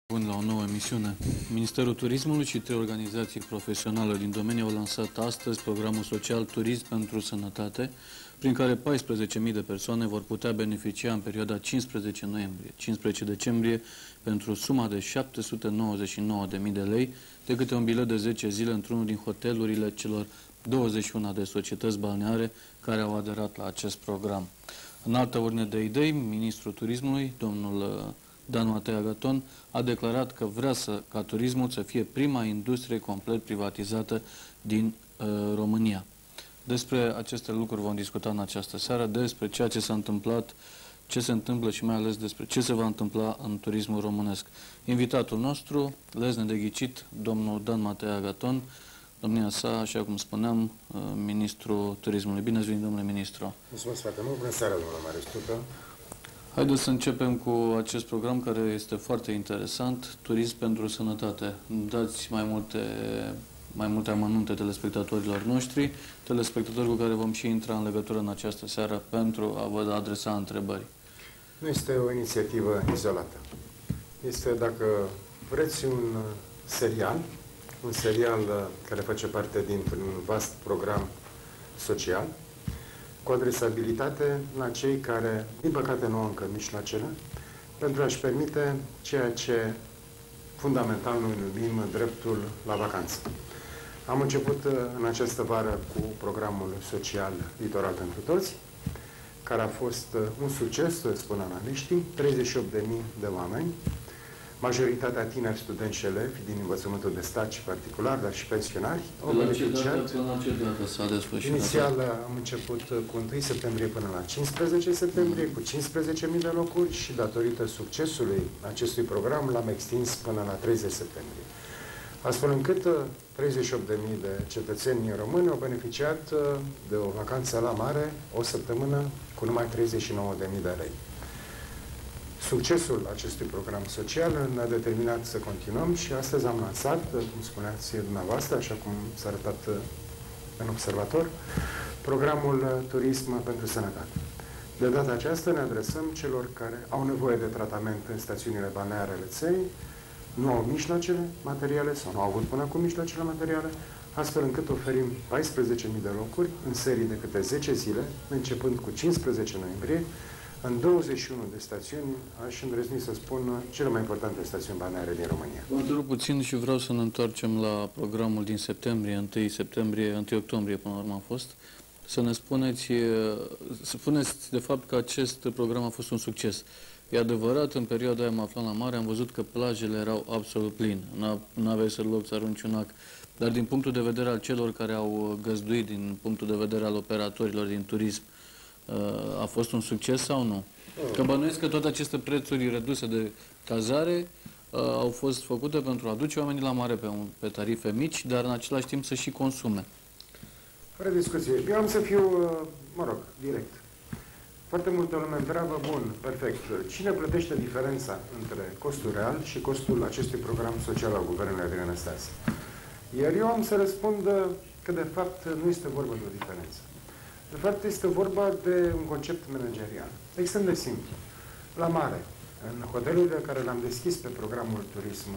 Bun, la o nouă emisiune. Ministerul Turismului și 3 organizații profesionale din domeniu au lansat astăzi programul social Turism pentru Sănătate, prin care 14.000 de persoane vor putea beneficia în perioada 15 noiembrie-15 decembrie pentru suma de 799.000 de lei, de câte un bilet de 10 zile într-unul din hotelurile celor 21 de societăți balneare care au aderat la acest program. În altă ordine de idei, Ministrul Turismului, domnul Dan Matei Agaton, a declarat că vrea ca turismul să fie prima industrie complet privatizată din România. Despre aceste lucruri vom discuta în această seară, despre ceea ce s-a întâmplat, ce se întâmplă și mai ales despre ce se va întâmpla în turismul românesc. Invitatul nostru, lezne de ghicit, domnul Dan Matei Agaton, domnia sa, așa cum spuneam, Ministrul Turismului. Bine ați venit, domnule ministru! Mulțumesc foarte mult! Bună seara, domnule Maristucă! Haideți să începem cu acest program care este foarte interesant, Turism pentru Sănătate. Dați mai multe amănunte telespectatorilor noștri, telespectatori cu care vom și intra în legătură în această seară pentru a vă adresa întrebări. Nu este o inițiativă izolată. Este, dacă vreți, un serial care face parte dintr-un vast program social, cu adresabilitate la cei care, din păcate, nu au încă mijloacele, pentru a-și permite ceea ce fundamental noi numim dreptul la vacanță. Am început în această vară cu programul social Litoral pentru Toți, care a fost un succes, spun analiștii, 38.000 de oameni, majoritatea tineri, studenți și elevi din învățământul de stat și particular, dar și pensionari, au beneficiat. Inițial am început cu 1 septembrie până la 15 septembrie, cu 15.000 de locuri și datorită succesului acestui program l-am extins până la 30 septembrie. Astfel încât 38.000 de cetățeni români au beneficiat de o vacanță la mare, o săptămână, cu numai 39.000 de lei. Succesul acestui program social ne-a determinat să continuăm și astăzi am lansat, cum spuneați dumneavoastră, așa cum s-a arătat în observator, programul Turism pentru Sănătate. De data aceasta ne adresăm celor care au nevoie de tratament în stațiunile balneare ale țării, nu au mijloacele materiale sau nu au avut până acum mijloacele materiale, astfel încât oferim 14.000 de locuri în serii de câte 10 zile, începând cu 15 noiembrie, în 21 de stațiuni, aș îndrăzni să spun, cele mai importante stațiuni balneare din România. Vă întreb puțin și vreau să ne întoarcem la programul din septembrie, 1 octombrie până la urmă a fost. Să ne spuneți de fapt că acest program a fost un succes. E adevărat, în perioada aia mă aflam la mare, am văzut că plajele erau absolut pline. Nu aveai să loc să arunci un ac. Dar din punctul de vedere al celor care au găzduit, din punctul de vedere al operatorilor din turism, a fost un succes sau nu? Că bănuiesc că toate aceste prețuri reduse de cazare au fost făcute pentru a aduce oamenii la mare pe tarife mici, dar în același timp să și consume. Fără discuție. Eu am să fiu, direct. Foarte multă lume întreabă, bun, perfect, cine plătește diferența între costul real și costul acestui program social al Guvernului Adrian Năstase? Iar eu am să răspund că, de fapt, nu este vorba de o diferență. De fapt, este vorba de un concept managerial. Extrem de simplu. La mare, în hotelurile care le-am deschis pe programul Turism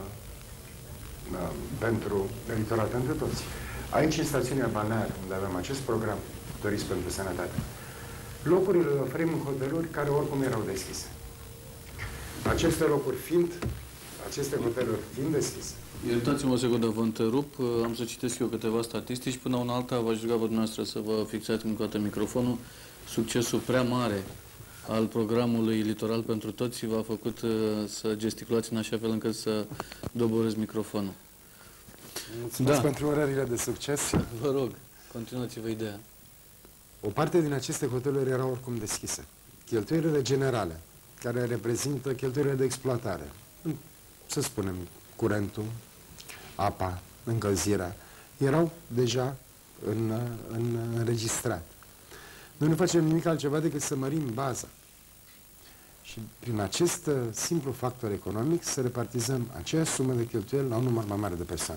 pentru Litoral pentru Toți, aici, în stațiunea balneare, unde avem acest program Turism pentru Sănătate, locurile le oferim în hoteluri care oricum erau deschise. Aceste hoteluri fiind deschise. Iertați-mă o secundă, vă întrerup. Am să citesc eu câteva statistici. Până una alta, v-aș ruga pe dumneavoastră să vă fixați încă o dată microfonul. Succesul prea mare al programului Litoral pentru Toți v-a făcut să gesticulați în așa fel încât să doborâți microfonul. Mulțumesc pentru orările de succes. Vă rog, continuați-vă ideea. O parte din aceste hoteluri erau oricum deschise. Cheltuielile generale, care reprezintă cheltuielile de exploatare, să spunem, curentul, apa, încălzirea, erau deja înregistrate. Noi nu facem nimic altceva decât să mărim baza. Și prin acest simplu factor economic să repartizăm aceeași sumă de cheltuieli la un număr mai mare de persoane.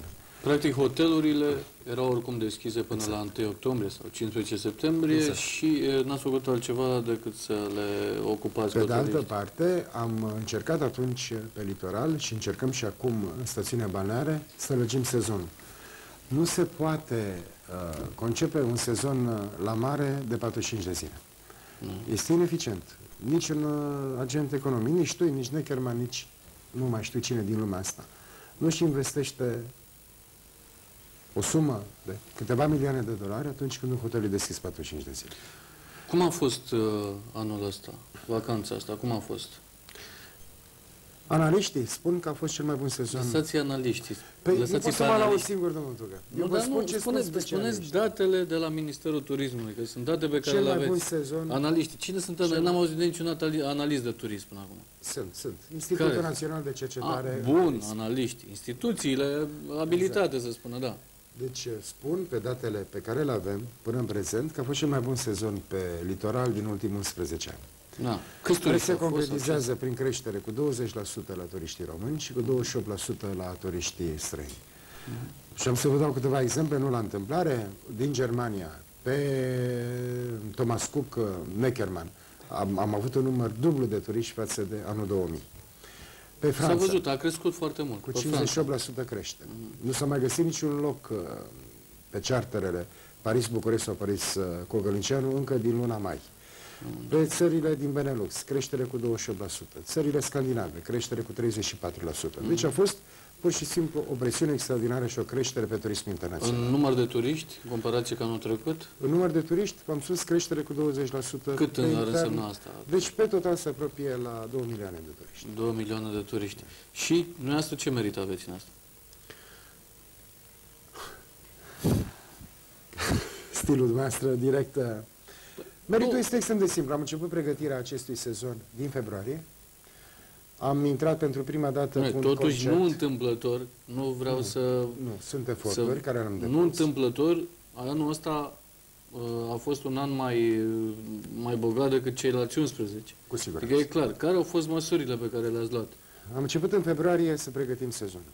Practic, hotelurile erau oricum deschise până la 1 octombrie sau 15 septembrie și n-ați făcut altceva decât să le ocupați. Pe de altă parte, am încercat atunci pe litoral și încercăm și acum în stațiunea balneare să lăgim sezonul. Nu se poate concepe un sezon la mare de 45 de zile. Este ineficient. Nici un agent economic, nici tu, nici Neckermann, nici nu mai știu cine din lumea asta, nu-și investește o sumă de câteva milioane de dolari atunci când un hotel e deschis 45 de zile. Cum a fost anul ăsta, vacanța asta, cum a fost? Analiștii spun că a fost cel mai bun sezon. Lăsați analiștii. Păi nu pot să mă laud singur, domnul Tucă. Eu vă spun ce spun spuneți datele de la Ministerul Turismului, că sunt date pe care le aveți. Cel mai bun sezon. Analiștii. Cine sunt? N-am auzit de niciun analist de turism până acum. Sunt. Institutul Național de Cercetare. Bun, analiști. Instituțiile abilitate, să spună, da. Deci spun pe datele pe care le avem până în prezent că a fost cel mai bun sezon pe litoral din ultimii 11 ani. Da. Care se concretizează prin creștere cu 20% la turiștii români și cu 28% la turiștii străini. Și am să vă dau câteva exemple, nu la întâmplare. Din Germania, pe Thomas Cook, Neckermann, am avut un număr dublu de turiști față de anul 2000. Pe Franța, s-a văzut, a crescut foarte mult. Cu 58% creștere. Nu s-a mai găsit niciun loc pe charterele Paris-București sau Paris-Cogălnicianu încă din luna mai. Pe țările din Benelux, creștere cu 28%. Țările scandinave, creștere cu 34%. Deci a fost pur și simplu o presiune extraordinară și o creștere pe turismul internațional. În număr de turiști, în comparație cu anul trecut? În număr de turiști, am spus creștere cu 20%. Cât ar însemna asta? Deci pe total se apropie la 2 milioane de turiști. 2 milioane de turiști. Și dumneavoastră ce merit aveți în asta? Stilul dumneavoastră direct. Meritul este extrem de simplu. Am început pregătirea acestui sezon din februarie. Am intrat pentru prima dată cu un totuși concert. Nu întâmplător, nu vreau să... Nu, sunt eforturi care le-am depus. Nu întâmplător, anul ăsta a fost un an mai bogat decât ceilalți 11. Cu siguranță. Adică e clar. Care au fost măsurile pe care le-ați luat? Am început în februarie să pregătim sezonul.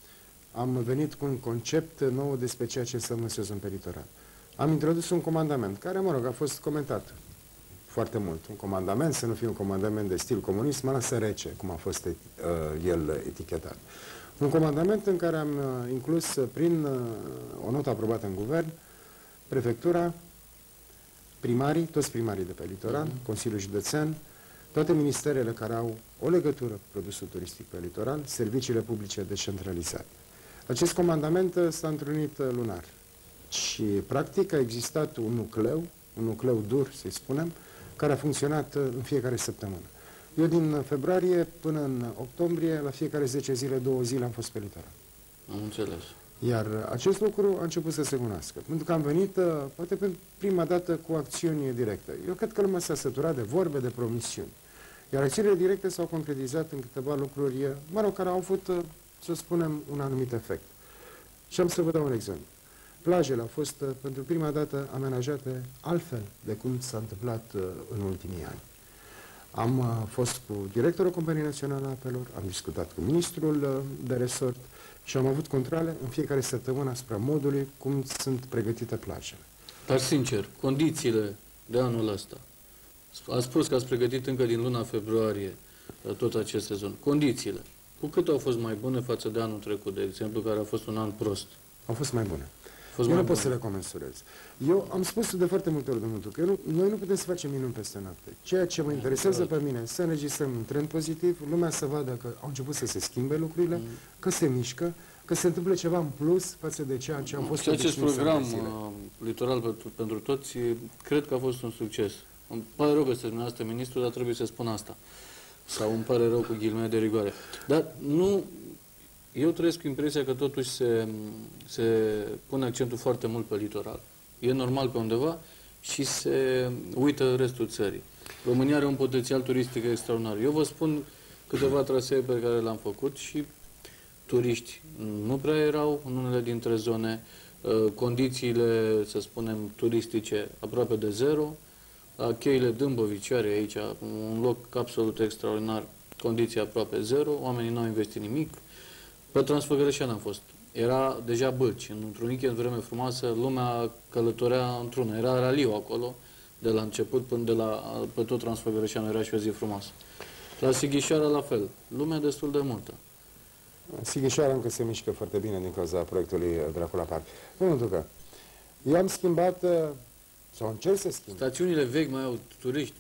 Am venit cu un concept nou despre ceea ce înseamnă sezon pe litoral. Am introdus un comandament, care, mă rog, a fost comentat foarte mult. Un comandament, să nu fie un comandament de stil comunist, mă lasă rece, cum a fost el etichetat. Un comandament în care am inclus, prin o notă aprobată în guvern, prefectura, primarii, toți primarii de pe litoral, Consiliul Județean, toate ministerele care au o legătură cu produsul turistic pe litoral, serviciile publice descentralizate. Acest comandament s-a întrunit lunar. Și, practic, a existat un nucleu dur, să-i spunem, care a funcționat în fiecare săptămână. Eu, din februarie până în octombrie, la fiecare 10 zile, 2 zile am fost pe litoral. Am înțeles. Iar acest lucru a început să se cunoască. Pentru că am venit, poate, pe prima dată cu acțiuni directe. Eu cred că lumea s-a săturat de vorbe, de promisiuni. Iar acțiunile directe s-au concretizat în câteva lucruri, mă rog, care au avut, să spunem, un anumit efect. Și am să vă dau un exemplu. Plajele au fost pentru prima dată amenajate altfel de cum s-a întâmplat în ultimii ani. Am fost cu directorul Companiei Naționale a Apelor, am discutat cu ministrul de resort și am avut controle în fiecare săptămână asupra modului cum sunt pregătite plajele. Dar, sincer, condițiile de anul ăsta, ați spus că ați pregătit încă din luna februarie tot acest sezon. Condițiile, cu cât au fost mai bune față de anul trecut, de exemplu, care a fost un an prost? Au fost mai bune. Eu nu pot să le comensurez. Eu am spus de foarte multe ori, domnul Tucă, noi nu putem să facem minuni peste noapte. Ceea ce mă interesează pe mine, să înregistrăm un trend pozitiv, lumea să vadă că au început să se schimbe lucrurile, că se mișcă, că se întâmplă ceva în plus față de ceea ce am fost obișnuiți. Acest program Litoral pentru toți, cred că a fost un succes. Îmi pare rău că sunteți dumneavoastră ministru, dar trebuie să spun asta. Sau îmi pare rău cu ghilimele de rigoare. Dar nu... Eu trăiesc cu impresia că totuși se pune accentul foarte mult pe litoral. E normal pe undeva și se uită restul țării. România are un potențial turistic extraordinar. Eu vă spun câteva trasee pe care le-am făcut și turiști nu prea erau în unele dintre zone, condițiile, să spunem, turistice aproape de zero, la cheile Dâmbovice aici, un loc absolut extraordinar, condiții aproape zero, oamenii n-au investit nimic. Pe Transfăgărășan am fost. era deja Bârci. Într-un weekend vreme frumoasă, lumea călătorea într-una. Era raliu acolo, de la început până pe tot Transfăgărășanu, era și o zi frumoasă. La Sighișoara la fel, lumea destul de multă. Sighișoara încă se mișcă foarte bine din cauza proiectului Dracula Park. Domnul Ducă, eu am schimbat, sau încerc să schimb. Stațiunile vechi mai au turiști,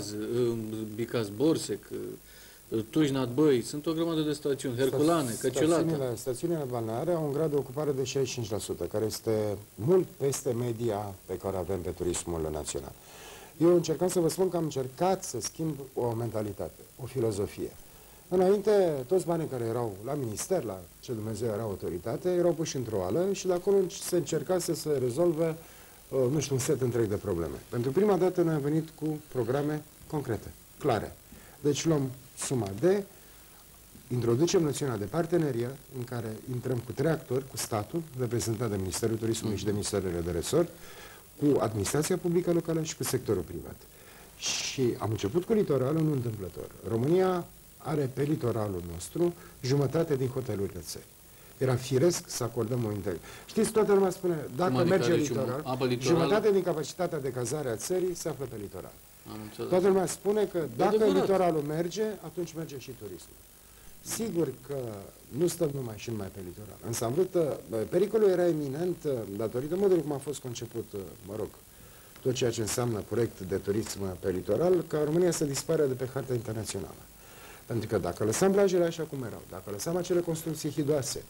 Bicaz Borsec, Tujnat Băi, sunt o grămadă de stațiuni, Herculane, Căciulată. Stațiunile balneare au un grad de ocupare de 65%, care este mult peste media pe care o avem pe turismul național. Eu încercam să vă spun că am încercat să schimb o mentalitate, o filozofie. Înainte, toți banii care erau la minister, la ce Dumnezeu era autoritate, erau puși într-o ală și de acolo se încerca să se rezolve, nu știu, un set întreg de probleme. Pentru prima dată noi am venit cu programe concrete, clare. Deci luăm suma de, introducem noțiunea de parteneria, în care intrăm cu 3 actori, cu statul, reprezentat de Ministerul Turismului și de Ministerele de Resort, cu administrația publică locală și cu sectorul privat. Și am început cu litoralul, nu întâmplător. România are pe litoralul nostru jumătate din hotelurile țării. Era firesc să acordăm o integră. Știți, toată lumea spune, dacă merge litoral, jumătate din capacitatea de cazare a țării se află pe litoral. Toată lumea spune că dacă litoralul merge, atunci merge și turismul. Sigur că nu stăm numai și numai pe litoral. Însă am vrut, pericolul era eminent datorită modului cum a fost conceput, mă rog, tot ceea ce înseamnă proiect de turism pe litoral, ca România să dispară de pe harta internațională. Pentru că dacă lăsam plajele așa cum erau, dacă lăsam acele construcții hidoase,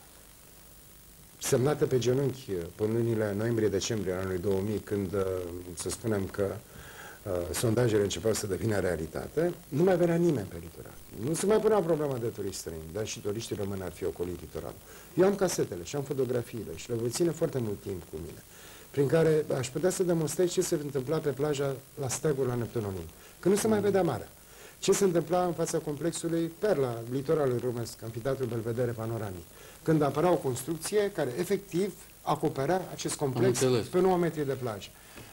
semnate pe genunchi până lunile noiembrie-decembrie anului 2000, când să spunem că sondajele începeau să devină realitate, nu mai venea nimeni pe litoral. Nu se mai punea problema de turiști străini, dar și turiștii români ar fi ocolit litoralul. Eu am casetele și am fotografiile și le voi ține foarte mult timp cu mine, prin care aș putea să demonstrez ce se întâmpla pe plaja la Steagul, la Neptunonim, că nu se mai vedea marea. Ce se întâmpla în fața complexului Perla, litoralul românesc, Amfiteatrul Belvedere Panoramic, când apărea o construcție care efectiv acoperea acest complex pe 9 metri de plajă.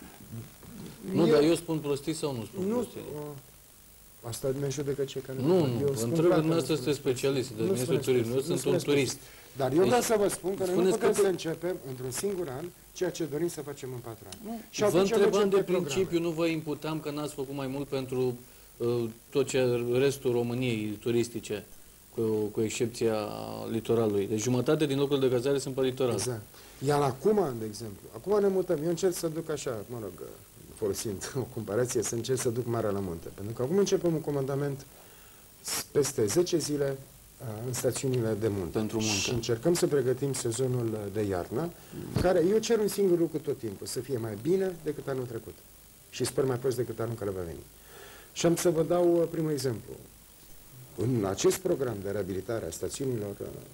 Nu, dar eu spun prostii sau nu spun prostii? Asta ne judecă cei care nu. Întreb, dumneavoastră este specialist, de Ministrul Turismului. Eu sunt un turist. Dar eu vreau să vă spun că noi nu putem să începem într-un singur an ceea ce dorim să facem în 4 ani. Și vă întrebam de principiu, nu vă imputam că n-ați făcut mai mult pentru tot ce restul României turistice, cu excepția litoralului. Deci jumătate din locurile de cazare sunt pe litoral. Exact. Iar acum, de exemplu, acum ne mutăm. Eu încerc să duc așa, mă rog, folosind o comparație, să încerc să duc Marea la munte. Pentru că acum începem un comandament peste 10 zile în stațiunile de munte. Pentru munte. Și încercăm să pregătim sezonul de iarnă, care eu cer un singur lucru tot timpul, să fie mai bine decât anul trecut. Și sper mai prost decât anul care va veni. Și am să vă dau primul exemplu. În acest program de reabilitare a stațiunilor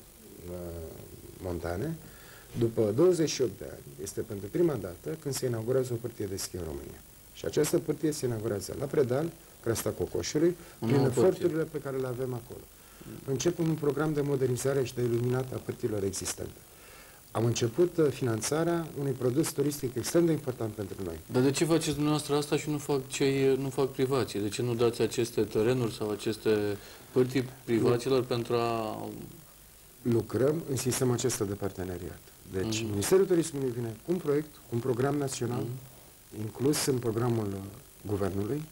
montane, după 28 de ani, este pentru prima dată când se inaugurează o pârtie de schi în România. Și această pârtie se inaugurează la Predal, Creasta Cocoșului, prin eforturile pe care le avem acolo. Începem un program de modernizare și de iluminat a pârtiilor existente. Am început finanțarea unui produs turistic extrem de important pentru noi. Dar de ce faceți dumneavoastră asta și nu fac privații? De ce nu dați aceste terenuri sau aceste pârtii privaților pentru a... Lucrăm în sistemul acesta de parteneriat. Deci, Ministerul Turismului vine cu un proiect, cu un program național, inclus în programul Guvernului,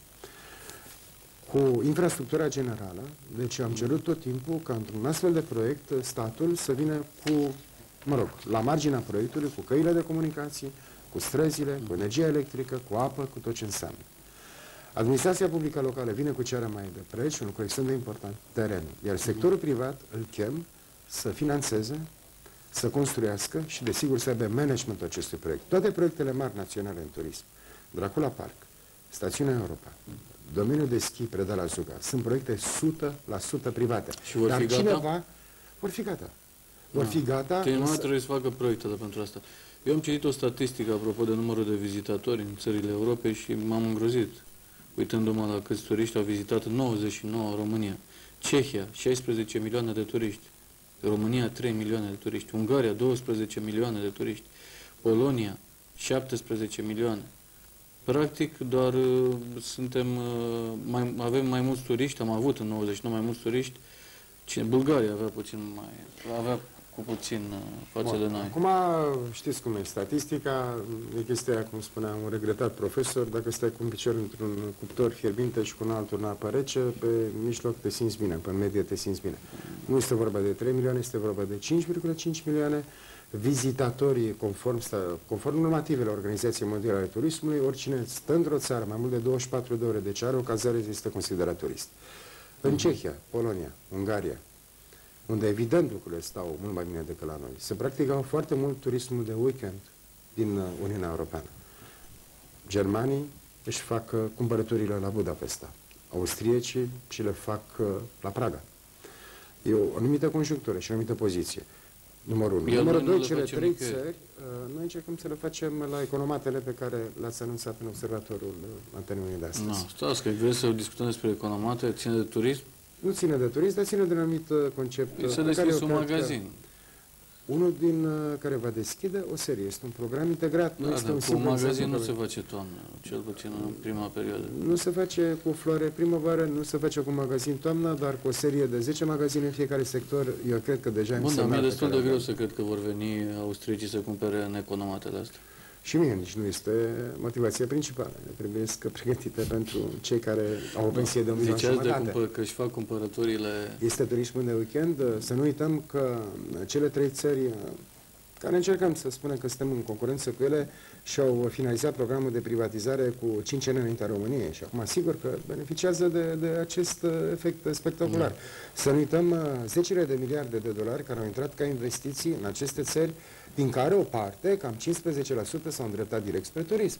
cu infrastructura generală. Deci am cerut tot timpul ca într-un astfel de proiect statul să vină cu, mă rog, la marginea proiectului, cu căile de comunicații, cu străzile, cu energia electrică, cu apă, cu tot ce înseamnă. Administrația publică locală vine cu cerea mai de preț și un lucru extrem de important, terenul. Iar sectorul privat îl chem să finanțeze, să construiască și, desigur, să aibă managementul acestui proiect. Toate proiectele mari naționale în turism, Dracula Park, Stațiunea Europa, domeniul de schi Predal Azuga, sunt proiecte 100% private. Și vor fi gata? Vor fi gata. Vor fi gata. Terminat trebuie să facă proiectele pentru asta. Eu am citit o statistică apropo de numărul de vizitatori în țările Europei și m-am îngrozit, uitându-mă la câți turiști au vizitat în 99 România. Cehia, 16 milioane de turiști. România, 3 milioane de turiști. Ungaria, 12 milioane de turiști. Polonia, 17 milioane. Practic, doar avem mai mulți turiști, am avut în 99 mai mulți turiști. Bulgaria avea puțin mai... avea cu puțin față de noi. Acum știți cum e statistica, e chestia aia, cum spunea un regretat profesor, dacă stai cu un picior într-un cuptor fierbinte și cu un altul în apă rece, pe mijloc te simți bine, pe medie te simți bine. Nu este vorba de 3 milioane, este vorba de 5,5 milioane vizitatorii conform normativelor Organizației Mondiale ale Turismului. Oricine stă într-o țară mai mult de 24 de ore, deci are o cazare, este considerat turist. În Cehia, Polonia, Ungaria, unde evident lucrurile stau mult mai bine decât la noi, se practică foarte mult turismul de weekend din Uniunea Europeană. Germanii își fac cumpărăturile la Budapesta, austriecii și le fac la Praga. E o anumită conjunctură și o anumită poziție. Numărul 1. Numărul 2, cele 3 țări, noi încercăm să le facem la economatele pe care le-ați anunțat în observatorul anterior de astăzi. Nu, stați că vreți să discutăm despre economate, ține de turism? Nu ține de turism, dar ține de un anumit concept. S-a deschis un magazin. Unul din care va deschide o serie. Este un program integrat. Da, dar cu un magazin nu se face toamnă, cel puțin în prima perioadă. Nu se face cu floare primăvară, nu se face cu magazin toamnă, dar cu o serie de 10 magazine în fiecare sector. Eu cred că deja... Bun, dar mi-e destul de greu să cred că vor veni austriecii să cumpere în economatele astea. Și mie nici nu este motivația principală. Trebuie să pregătite pentru cei care au o pensie de 1,5 milion. Ziceați că își fac cumpărăturile... Este turismul de weekend. Să nu uităm că cele 3 țări care încercăm să spunem că suntem în concurență cu ele și-au finalizat programul de privatizare cu 5 ani înaintea României și acum sigur că beneficiază de acest efect spectacular. Să nu uităm zecile de miliarde de dolari care au intrat ca investiții în aceste țări, din care o parte, cam 15%, s-au îndreptat direct spre turism.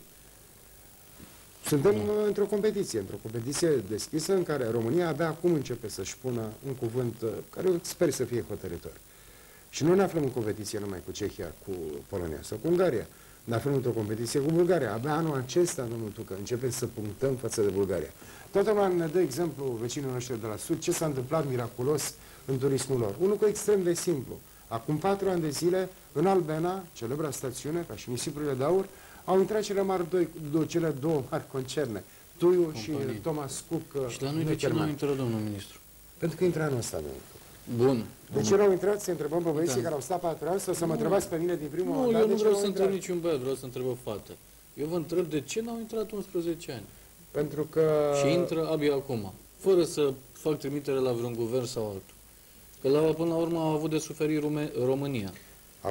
Suntem într-o competiție deschisă în care România abia acum începe să-și pună un cuvânt care eu sper să fie hotărător. Și nu ne aflăm în competiție numai cu Cehia, cu Polonia sau cu Ungaria. Ne aflăm într-o competiție cu Bulgaria. Abia anul acesta, domnul Tucă, începem să punctăm față de Bulgaria. Toată lumea ne dă exemplu vecinii noștri de la Sud, ce s-a întâmplat miraculos în turismul lor. Unul cu extrem de simplu. Acum 4 ani de zile, în Albena, celebra stațiune, ca și nisipurile de aur, au intrat cele două mari concerne, Tuiu și Thomas Cook. Și la noi de ce nu intră, domnul ministru? Pentru că intră anul ăsta, domnul Tucă. Bun. De ce n-au intrat? Să întrebăm pe băieții care au stat 4 ani sau să mă întrebați pe mine din primul mandat? Nu, eu nu vreau să întreb niciun băiat, vreau să întreb o fată. Eu vă întreb de ce n-au intrat 11 ani? Pentru că... Și intră abia acum, fără să fac trimitere la vreun guvern sau altul. Că până la urmă a avut de suferit România. A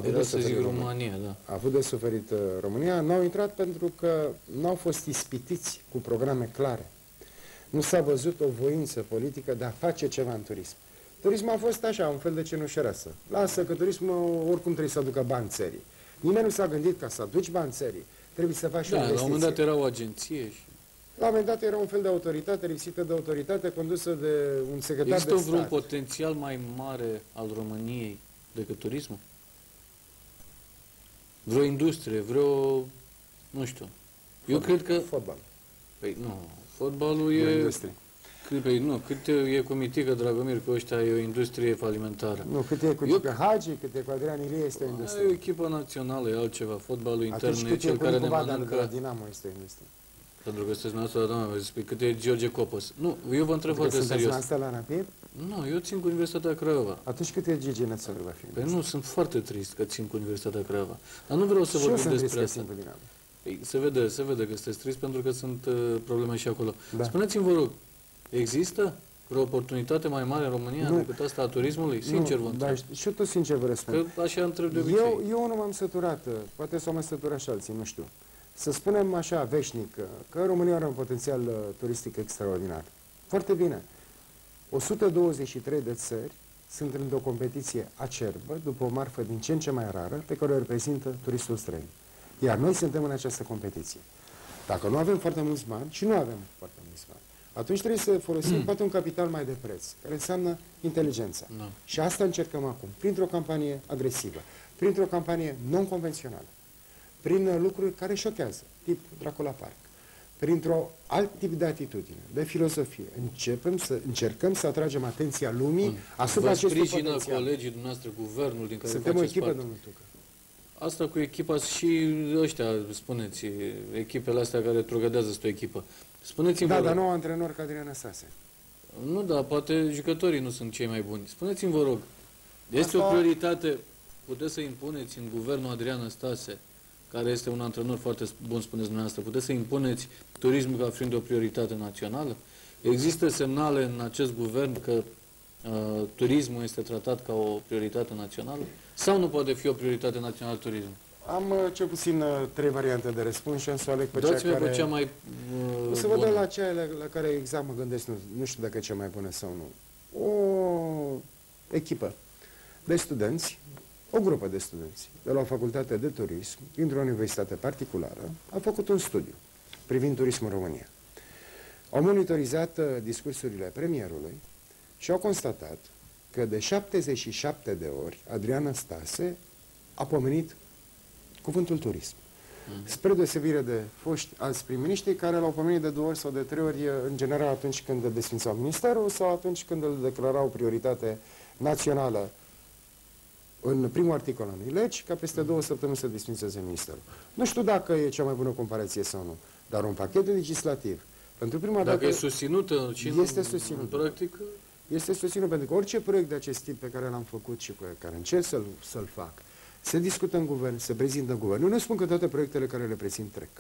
avut de suferit România. N-au intrat pentru că n-au fost ispitiți cu programe clare. Nu s-a văzut o voință politică de a face ceva în turism. Turismul a fost așa, un fel de cenușărasă. Lasă că turismul oricum trebuie să aducă bani țării. Nimeni nu s-a gândit ca să aduci bani țării. Trebuie să faci o investiție. La un moment dat era o agenție și... La un moment dat era un fel de autoritate, lipsită de autoritate, condusă de un secretar de stat. Există vreun potențial mai mare al României decât turismul? Vreo industrie, nu știu. Eu cred că... Fotbal. Păi nu, fotbalul e... industrie. Păi nu, cât e cu Mitică Dragomir, că ăștia e o industrie falimentară. Nu, cât e cu Tică Hagi, cât e cu Adrian Ilie, este o industrie. E o echipă națională, e altceva. Fotbalul intern e cel care ne mănâncă... Dinamo este o industrie. Pentru că sunteți noastră, doamne, cât e George Copăs. Nu, eu vă întreb foarte serios. Sunteți la Rapid? Nu, eu țin cu Universitatea Craiova. Atunci cât e Gigi Nățălui va fi? Păi nu, sunt foarte trist că țin cu Universitatea Craiova. Dar nu vreau să vorbim despre asta. Păi, se vede că sunteți trist pentru că sunt probleme și acolo. Da. Spuneți-mi, vă rog, există vreo oportunitate mai mare în România decât asta a turismului? Sincer vă întreb. Da, și eu tot sincer vă răspund. Că așa întreb de obicei. Eu nu m-am săturat, poate s-au mai săturat și alții, nu știu. Să spunem așa, veșnic, că România are un potențial turistic extraordinar. Foarte bine. 123 de țări sunt într-o competiție acerbă, după o marfă din ce în ce mai rară, pe care o reprezintă turistul străin. Iar noi suntem în această competiție. Dacă nu avem foarte mulți bani, și nu avem foarte mulți bani, atunci trebuie să folosim poate un capital mai de preț, care înseamnă inteligența. No. Și asta încercăm acum, printr-o campanie agresivă, printr-o campanie non-convențională, prin lucruri care șochează, tip Dracula Park, printr-o alt tip de atitudine, de filozofie. Încercăm să atragem atenția lumii asupra acestui potențial. Vă sprijină colegii dumneavoastră, guvernul din care suntem o echipă, domnul Tucă. Asta cu echipa și ăștia, spuneți, echipele astea care trogădează este o echipă. Spuneți-mi, da, dar nu au antrenor ca Adrian Năstase. Nu, da, poate jucătorii nu sunt cei mai buni. Spuneți-mi, vă rog, este o prioritate puteți să impuneți în guvernul Adrian Năstase, care este un antrenor foarte bun, spuneți dumneavoastră, puteți să impuneți turismul ca fiind o prioritate națională? Există semnale în acest guvern că turismul este tratat ca o prioritate națională? Sau nu poate fi o prioritate națională turismul? Am cel puțin 3 variante de răspuns și am să aleg pe cea care... pe cea mai o să vă dau la cea la care exact mă gândesc, nu știu dacă e cea mai bună sau nu. O echipă de studenți, o grupă de studenți de la o facultate de turism, dintr-o universitate particulară, a făcut un studiu privind turismul în România. Au monitorizat discursurile premierului și au constatat că de 77 de ori Adrian Năstase a pomenit cuvântul turism. Spre deosebire de foști alți prim-miniștri care l-au pomenit de 2 ori sau de 3 ori, în general atunci când desfințau ministerul sau atunci când îl declarau prioritate națională în primul articol al unei legi, ca peste 2 săptămâni să desfințeze ministerul. Nu știu dacă e cea mai bună comparație sau nu, dar un pachet legislativ pentru prima dată... Dacă e susținută și este susținut. În practică... Este susținut, pentru că orice proiect de acest tip pe care l-am făcut și pe care încerc să-l fac, se discută în guvern, se prezintă în guvern. Eu nu spun că toate proiectele care le prezint trec.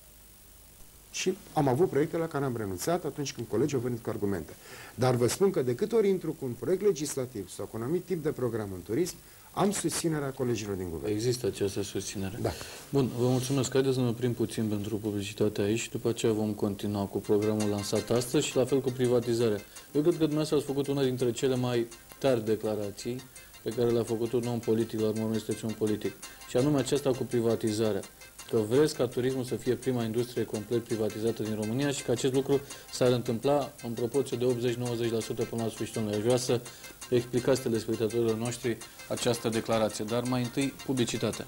Și am avut proiecte la care am renunțat atunci când colegii au venit cu argumente. Dar vă spun că de câte ori intru cu un proiect legislativ sau cu un anumit tip de program în turism, am susținerea colegilor din guvern. Există această susținere. Da. Bun, vă mulțumesc. Haideți să ne oprim puțin pentru publicitate aici și după aceea vom continua cu programul lansat astăzi și la fel cu privatizarea. Eu cred că dumneavoastră ați făcut una dintre cele mai tari declarații pe care le-a făcut un om politic, la urmă este un politic, și anume aceasta cu privatizarea. Că vreți ca turismul să fie prima industrie complet privatizată din România și că acest lucru s-ar întâmpla în proporție de 80-90% până la sfârșitul anului. Aș vrea să explicați telespectatorilor noștri această declarație, dar mai întâi publicitate.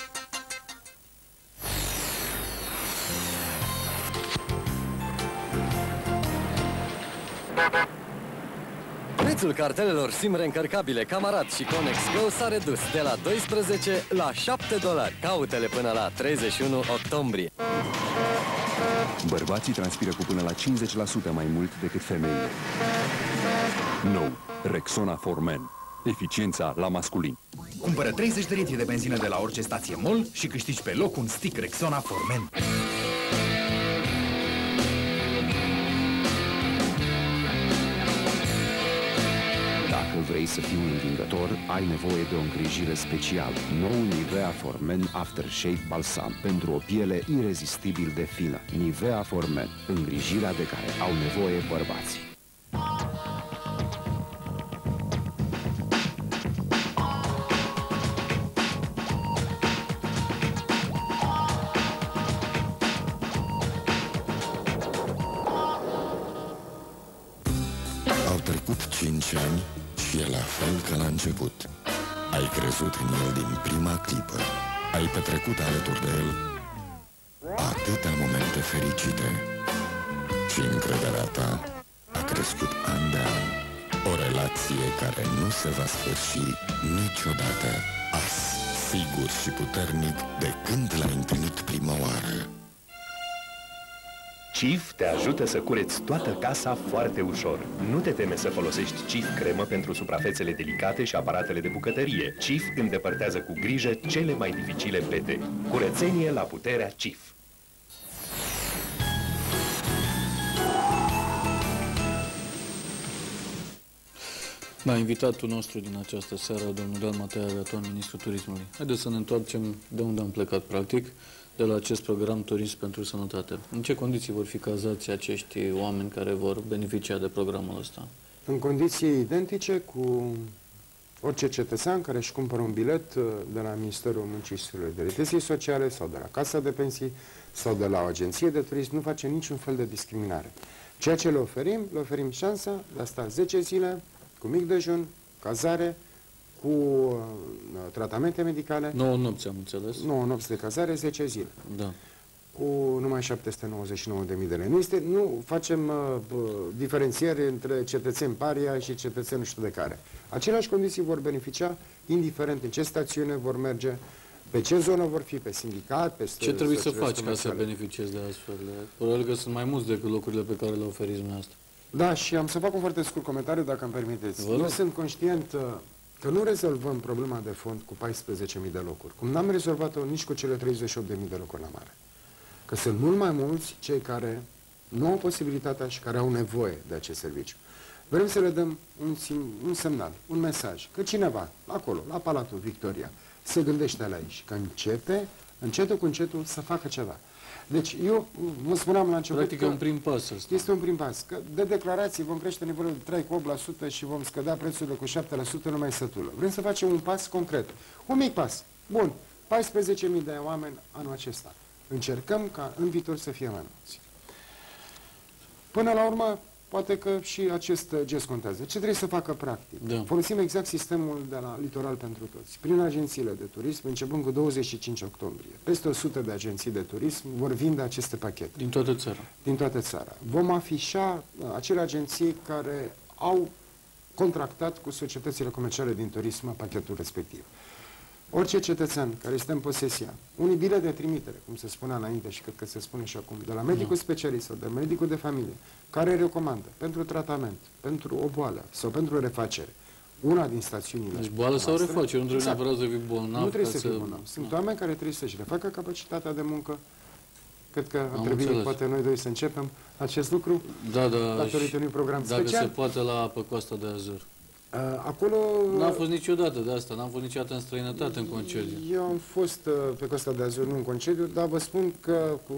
Prețul cartelelor SIM reîncărcabile Camarad și Conex Go s-a redus de la 12 la $7. Caută-le până la 31 octombrie. Bărbații transpiră cu până la 50% mai mult decât femeile. Nou, Rexona for Men. Eficiența la masculin. Cumpără 30 de litri de benzină de la orice stație MOL și câștigi pe loc un stick Rexona for Men. Dacă vrei să fii un învingător, ai nevoie de o îngrijire specială. Nou Nivea for Men Aftershave Balsam pentru o piele irezistibil de fină. Nivea for Men, îngrijirea de care au nevoie bărbații. Au trecut 5 ani și e la fel ca la început. Ai crezut în el din prima clipă. Ai petrecut alături de el atâtea momente fericite. Și încrederea ta a crescut an de an. O relație care nu se va sfârși niciodată. As, sigur și puternic de când l-ai întâlnit prima oară. Cif te ajută să cureți toată casa foarte ușor. Nu te teme să folosești Cif cremă pentru suprafețele delicate și aparatele de bucătărie. Cif îndepărtează cu grijă cele mai dificile pete. Curățenie la puterea Cif. Da, invitatul nostru din această seară, domnul Dan Matei Agaton, ministrul turismului. Haideți să ne întoarcem de unde am plecat, practic, de la acest program Turism pentru Sănătate. În ce condiții vor fi cazați acești oameni care vor beneficia de programul ăsta? În condiții identice cu orice cetățean care își cumpără un bilet de la Ministerul Muncii și Solidarității Sociale sau de la Casa de Pensii sau de la o agenție de turism, nu face niciun fel de discriminare. Ceea ce le oferim șansa de a sta 10 zile cu mic dejun, cazare, cu tratamente medicale. 9 nopți, am înțeles. 9 nopți de cazare, 10 zile. Da. Cu numai 799.000 de lei. Nu facem diferențiere între cetățeni paria și cetățeni nu știu de care. Aceleași condiții vor beneficia, indiferent în ce stațiune vor merge, pe ce zonă vor fi, pe sindicat, pe... Ce trebuie să faci ca să beneficiezi de astfel? Probabil că sunt mai mulți decât locurile pe care le oferiți dumneavoastră. Da, și am să fac un foarte scurt comentariu, dacă îmi permiteți. Eu sunt conștient că nu rezolvăm problema de fond cu 14.000 de locuri, cum n-am rezolvat-o nici cu cele 38.000 de locuri la mare. Că sunt mult mai mulți cei care nu au posibilitatea și care au nevoie de acest serviciu. Vrem să le dăm un semnal, un mesaj, că cineva, acolo, la Palatul Victoria, se gândește la ei și că începe, încetul cu încetul, să facă ceva. Deci, eu vă spuneam la început Practic că e un prim pas ăsta. este un prim pas. Că de declarații vom crește nivelul de trai cu 8% și vom scădea prețurile cu 7%, numai sătulă. Vrem să facem un pas concret. Un mic pas. Bun. 14.000 de oameni anul acesta. Încercăm ca în viitor să fie mai mulți. Până la urmă, poate că și acest gest contează. Ce trebuie să facă practic? Da. Folosim exact sistemul de la Litoral pentru Toți. Prin agențiile de turism, începând cu 25 octombrie. Peste 100 de agenții de turism vor vinde aceste pachete. Din toată țara. Din toată țara. Vom afișa acele agenții care au contractat cu societățile comerciale din turism pachetul respectiv. Orice cetățean care este în posesia unui bilet de trimitere, cum se spunea înainte și cred că se spune și acum, de la medicul specialist sau de medicul de familie, care recomandă pentru tratament, pentru o boală sau pentru refacere, una din stațiunile Deci boală sau noastre, refacere, nu trebuie exact. neapărat să fii bolnav. Nu trebuie ca să fii bolnav. Sunt oameni care trebuie să-și refacă capacitatea de muncă. Cred că ar trebui, înțeles. poate noi doi să începem acest lucru, Da, da. datorită unui program Dacă special. se poate la apă Coasta de Azur. Acolo... N-am fost niciodată de asta, n-am fost niciodată în străinătate în concediu. Eu am fost pe Coasta de Azur, nu în concediu, dar vă spun că cu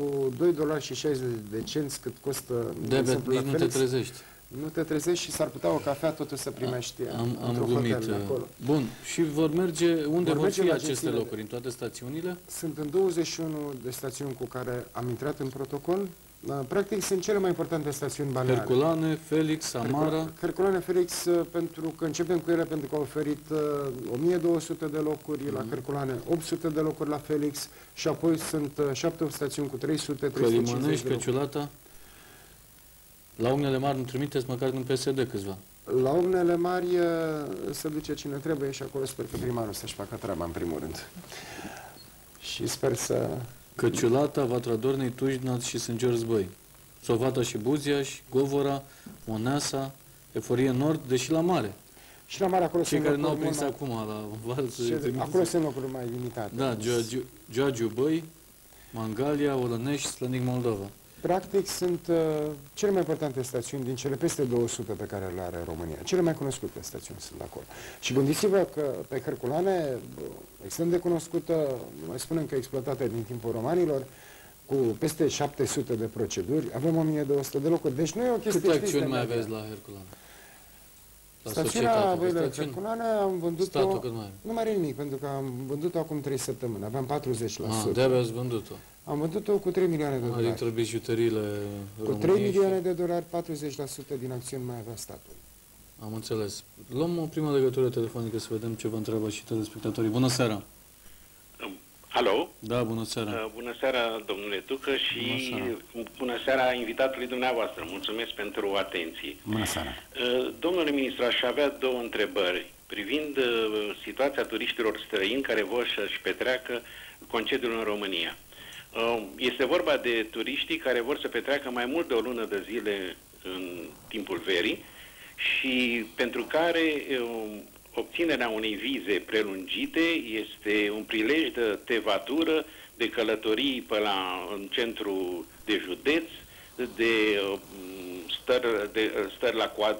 $2,60 cât costă... de De-abia exemplu, la nici nu te Felix, trezești. nu te trezești și s-ar putea o cafea totuși să primești Am într-un glumit. hotel acolo. Bun. Și vor merge, unde vor merge fi la aceste agențiile locuri? În toate stațiunile? Sunt în 21 de stațiuni cu care am intrat în protocol. Practic sunt cele mai importante stațiuni balneare. Herculane, Felix, Amara. Herculane, Felix, pentru că începem cu ele pentru că au oferit 1200 de locuri la Herculane, 800 de locuri la Felix și apoi sunt 7 stațiuni cu 300, 350 Călimănești, de locuri. Căciulata. La Umnele Mari nu trimiteți măcar din PSD câțiva. La Umnele Mari se duce cine trebuie și acolo sper că primarul să-și facă treaba în primul rând. Și sper să... Căciulata, Vatra Dornei, Tujnaț și Sângeor Zbăi. Sovata și Buziaș, Govora, Moneasa, Eforie Nord, deși la mare. Și la mare acolo Cei sunt care n-au locuri prins mult acum la val să mai... trimiteți. Acolo sunt locuri mai limitate. Da, Giagiu Băi, Mangalia, Olănești, Slănic Moldova. Practic sunt cele mai importante stațiuni din cele peste 200 pe care le are România. Cele mai cunoscute stațiuni sunt acolo. Și gândiți-vă că pe Herculane, extrem de cunoscută, mai spunem că exploatată din timpul romanilor, cu peste 700 de proceduri, avem 1200 de locuri. Deci nu e o chestie... Câte știți, acțiuni de mai medie. aveți la Herculane? La Stațiunea societate, Văile stațiuni? Herculane am vândut-o... Statul cât mai are? Nu mai are nimic, pentru că am vândut-o acum 3 săptămâni. Aveam 40%. De-abia ați vândut-o. Am vândut-o cu 3 milioane de Una dolari. dintre bijuteriile Cu 3 României. milioane de dolari, 40% din acțiuni mai avea statul. Am înțeles. Luăm o primă legătură telefonică să vedem ce vă întreabă și telespectatorii. Bună seara! Alo? Da, bună seara! Bună seara, domnule Tucă, și Bună seara. bună seara invitatului dumneavoastră. Mulțumesc pentru atenție. Bună seara! Domnule ministru, aș avea două întrebări privind situația turiștilor străini care vor să-și petreacă concediul în România. Este vorba de turiștii care vor să petreacă mai mult de o lună de zile în timpul verii și pentru care obținerea unei vize prelungite este un prilej de tevatură, de călătorii pe în centru de județ, de stări la coadă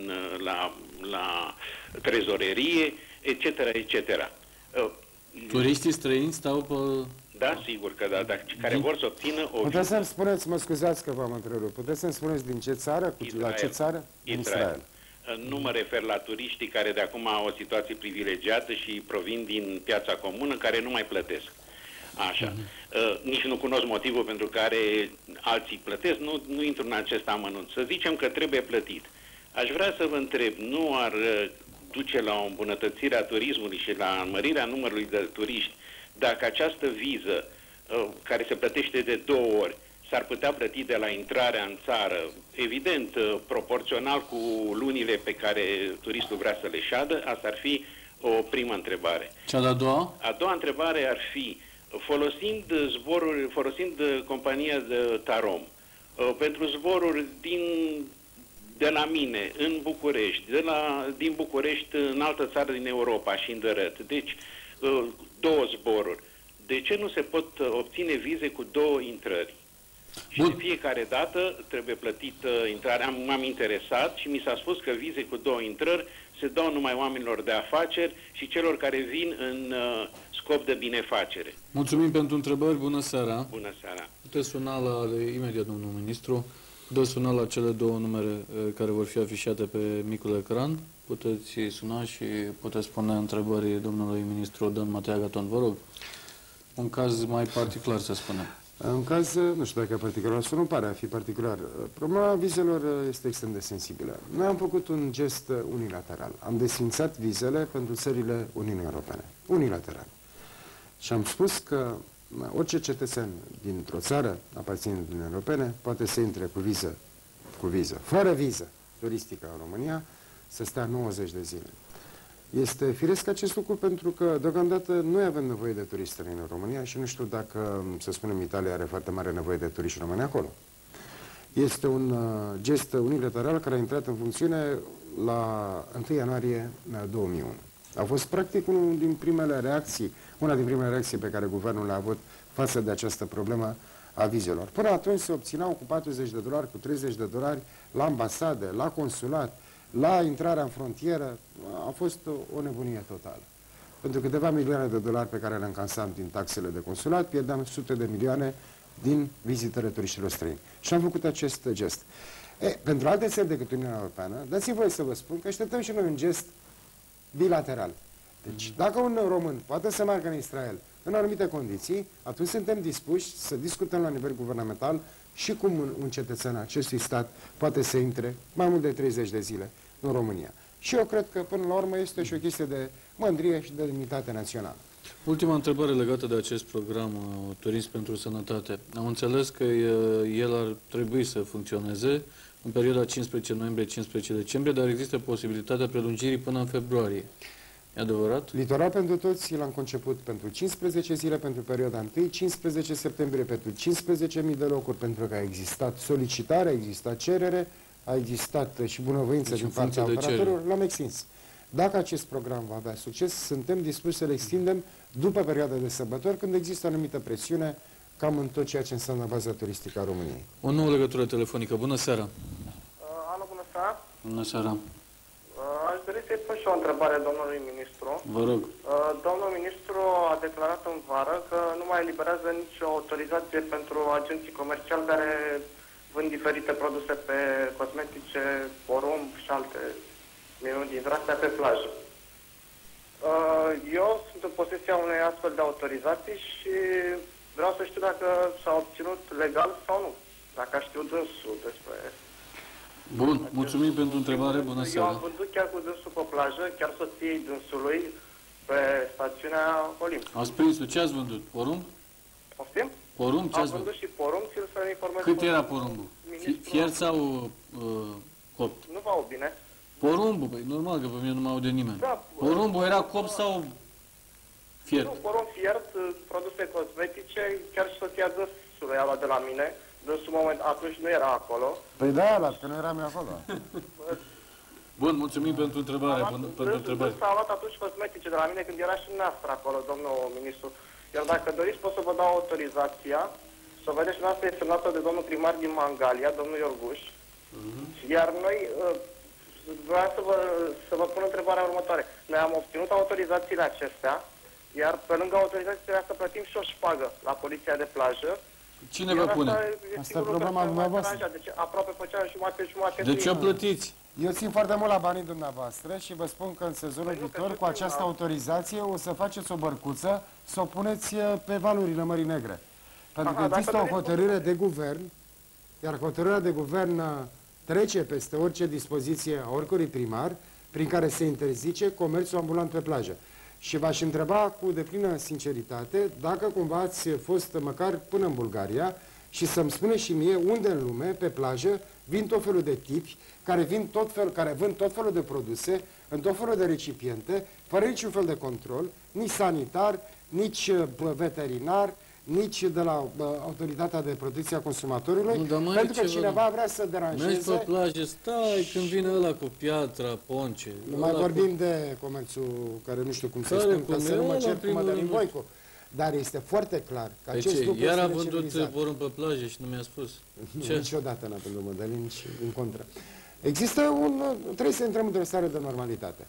la trezorerie, etc., etc. Turiștii străini stau pe... Da, sigur că da, dar care vor să obțină o Puteți să-mi spuneți, mă scuzați că v-am întrerupt, puteți să-mi spuneți din ce țară, la ce țară? Din Israel. Nu mă refer la turiștii care de acum au o situație privilegiată și provin din piața comună, care nu mai plătesc. Așa. Nici nu cunosc motivul pentru care alții plătesc, nu intru în acest amănunt. Să zicem că trebuie plătit. Aș vrea să vă întreb, nu ar duce la o îmbunătățire a turismului și la înmărirea numărului de turiști dacă această viză, care se plătește de 2 ori, s-ar putea plăti de la intrarea în țară, evident, proporțional cu lunile pe care turistul vrea să le șadă? Asta ar fi o primă întrebare. Cea de-a doua? A doua întrebare ar fi, folosind compania de Tarom, pentru zboruri de la mine în București, din București în altă țară din Europa și îndărăt, deci 2 zboruri, de ce nu se pot obține vize cu 2 intrări? Și de fiecare dată trebuie plătită intrarea. M-am interesat și mi s-a spus că vize cu 2 intrări se dau numai oamenilor de afaceri și celor care vin în scop de binefacere. Mulțumim pentru întrebări. Bună seara. Bună seara. Puteți suna imediat, domnul ministru. Puteți suna la cele 2 numere care vor fi afișate pe micul ecran. Puteți suna și puteți pune întrebări domnului ministru Dan Matea Agaton. Vă rog, un caz mai particular, să spunem. În caz, nu știu dacă e particular sau nu pare a fi particular, problema vizelor este extrem de sensibilă. Noi am făcut un gest unilateral. Am desfințat vizele pentru țările Uniunii Europene. Unilateral. Și am spus că orice cetățean dintr-o țară aparținând Uniunii Europene poate să intre cu viză, fără viză turistică în România, să stea 90 de zile. Este firesc acest lucru pentru că, deocamdată, noi avem nevoie de turiști în România și nu știu dacă, să spunem, Italia are foarte mare nevoie de turiști români acolo. Este un gest unilateral care a intrat în funcțiune la 1 ianuarie 2001. A fost, practic, una din primele reacții pe care guvernul le-a avut față de această problemă a vizelor. Până atunci se obțineau cu 40 de dolari, cu 30 de dolari la ambasade, la consulat, la intrarea în frontieră. A fost o nebunie totală. Pentru câteva milioane de dolari pe care le încasam din taxele de consulat, pierdeam sute de milioane din vizitele turiștilor străini. Și am făcut acest gest. Pentru alte țări decât Uniunea Europeană, dați-mi voie să vă spun că așteptăm și noi un gest bilateral. Deci, dacă un român poate să meargă în Israel în anumite condiții, atunci suntem dispuși să discutăm la nivel guvernamental și cum un cetățean acestui stat poate să intre mai mult de 30 de zile în România. Și eu cred că, până la urmă, este și o chestie de mândrie și de demnitate națională. Ultima întrebare legată de acest program Turism pentru Sănătate. Am înțeles că el ar trebui să funcționeze în perioada 15 noiembrie-15 decembrie, dar există posibilitatea prelungirii până în februarie. E adevărat? Litoral pentru toți l-am conceput pentru 15 zile pentru perioada 1, 15 septembrie pentru 15.000 de locuri, pentru că a existat solicitare, a existat cerere, a existat și bunăvoință deci din partea operatorilor, l-am extins. Dacă acest program va avea succes, suntem dispuși să le extindem după perioada de sărbători, când există anumită presiune cam în tot ceea ce înseamnă baza turistică a României. O nouă legătură telefonică. Bună seara! Alo, bună seara! Bună seara! Aș dori să-i pun și o întrebare domnului ministru. Vă rog. Domnul ministru a declarat în vară că nu mai eliberează nicio autorizație pentru agenții comerciali care vând diferite produse pe cosmetice, porumb și alte minuni dintre astea pe plajă. Eu sunt în posesia unei astfel de autorizații și vreau să știu dacă s-a obținut legal sau nu. Dacă a știut dânsul despre... Bun, mulțumim pentru întrebare, bună seara. Eu am vândut chiar cu dânsul pe plajă, chiar soției dânsului, pe stațiunea Olimp. Ați prins, ce ați vândut? Porumb? Poftim? Porumb? Ce am ați vândut? vândut și porumb, țin să-l informez. Cât era porumbul? Fiert sau copt? Nu vă aud bine. Porumbul, băi, normal că pe mine nu mă aude nimeni. Da, porumbul era copt sau fiert? Nu, porumb fiert, produse cosmetice, chiar și soția dânsului a luat de la mine. Dânsul moment atunci nu era acolo. Păi da, că nu eram eu acolo. Bun, mulțumim pentru întrebare. S-a luat atunci cosmetice de la mine când era și noastră acolo, domnul ministru. Iar dacă doriți, pot să vă dau autorizația, să vedeți, noastră este semnată de domnul primar din Mangalia, domnul Iorguș. Iar noi, vreau să vă pun întrebarea următoare. Noi am obținut autorizațiile acestea, iar pe lângă autorizațiile astea plătim și o șpagă la poliția de plajă. Cine vă pune? Asta e problema dumneavoastră. Deci aproape făcea jumate. De ce o plătiți? Eu țin foarte mult la banii dumneavoastră și vă spun că în sezonul viitor, cu această autorizație, o să faceți o bărcuță, să o puneți pe valurile Mării Negre. Pentru că există o hotărâre de guvern, iar hotărârea de guvern trece peste orice dispoziție a oricărui primar, prin care se interzice comerțul ambulant pe plajă. Și v-aș întreba cu deplină sinceritate dacă cumva ați fost măcar până în Bulgaria și să-mi spuneți și mie unde în lume, pe plajă, vin tot felul de tipi care vând tot felul de produse în tot felul de recipiente, fără niciun fel de control, nici sanitar, nici veterinar, nici de la Autoritatea de Protecție a Consumatorului, Nu, pentru că cineva vrea să deranjeze. Mergi pe plajă, stai, când vine ăla cu piatra, ponce. Nu mai vorbim de comerțul care nu știu cum să spun, ca să nu mă cer cu Mădălin Voicu. Dar este foarte clar că acest lucru iar a este vândut necesar. porumb pe plajă și nu mi-a spus. Nu, niciodată n-a vândut Mădălin, nici în contră. Există trebuie să intrăm într-o stare de normalitate.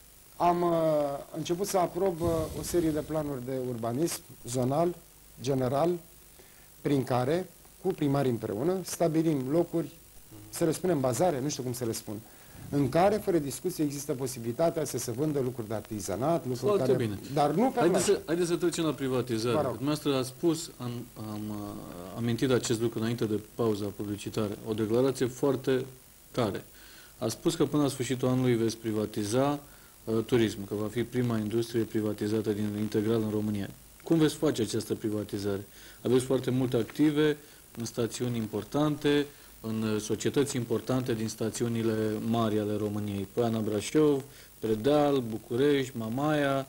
Am început să aprob o serie de planuri de urbanism zonal, general, prin care, cu primarii împreună, stabilim locuri, să le spunem bazare, nu știu cum să le spun, în care, fără discuție, există posibilitatea să se vândă lucruri de artizanat, lucruri foarte care... bine. Dar nu pe Haideți să trecem la privatizare. Dumneavoastră ați spus, am amintit acest lucru înainte de pauza publicitară, o declarație foarte tare. A spus că până la sfârșitul anului veți privatiza turismul, că va fi prima industrie privatizată integral în România. Cum veți face această privatizare? Aveți foarte multe active în stațiuni importante, în societăți importante din stațiunile mari ale României. Poiana Brașov, Predeal, București, Mamaia,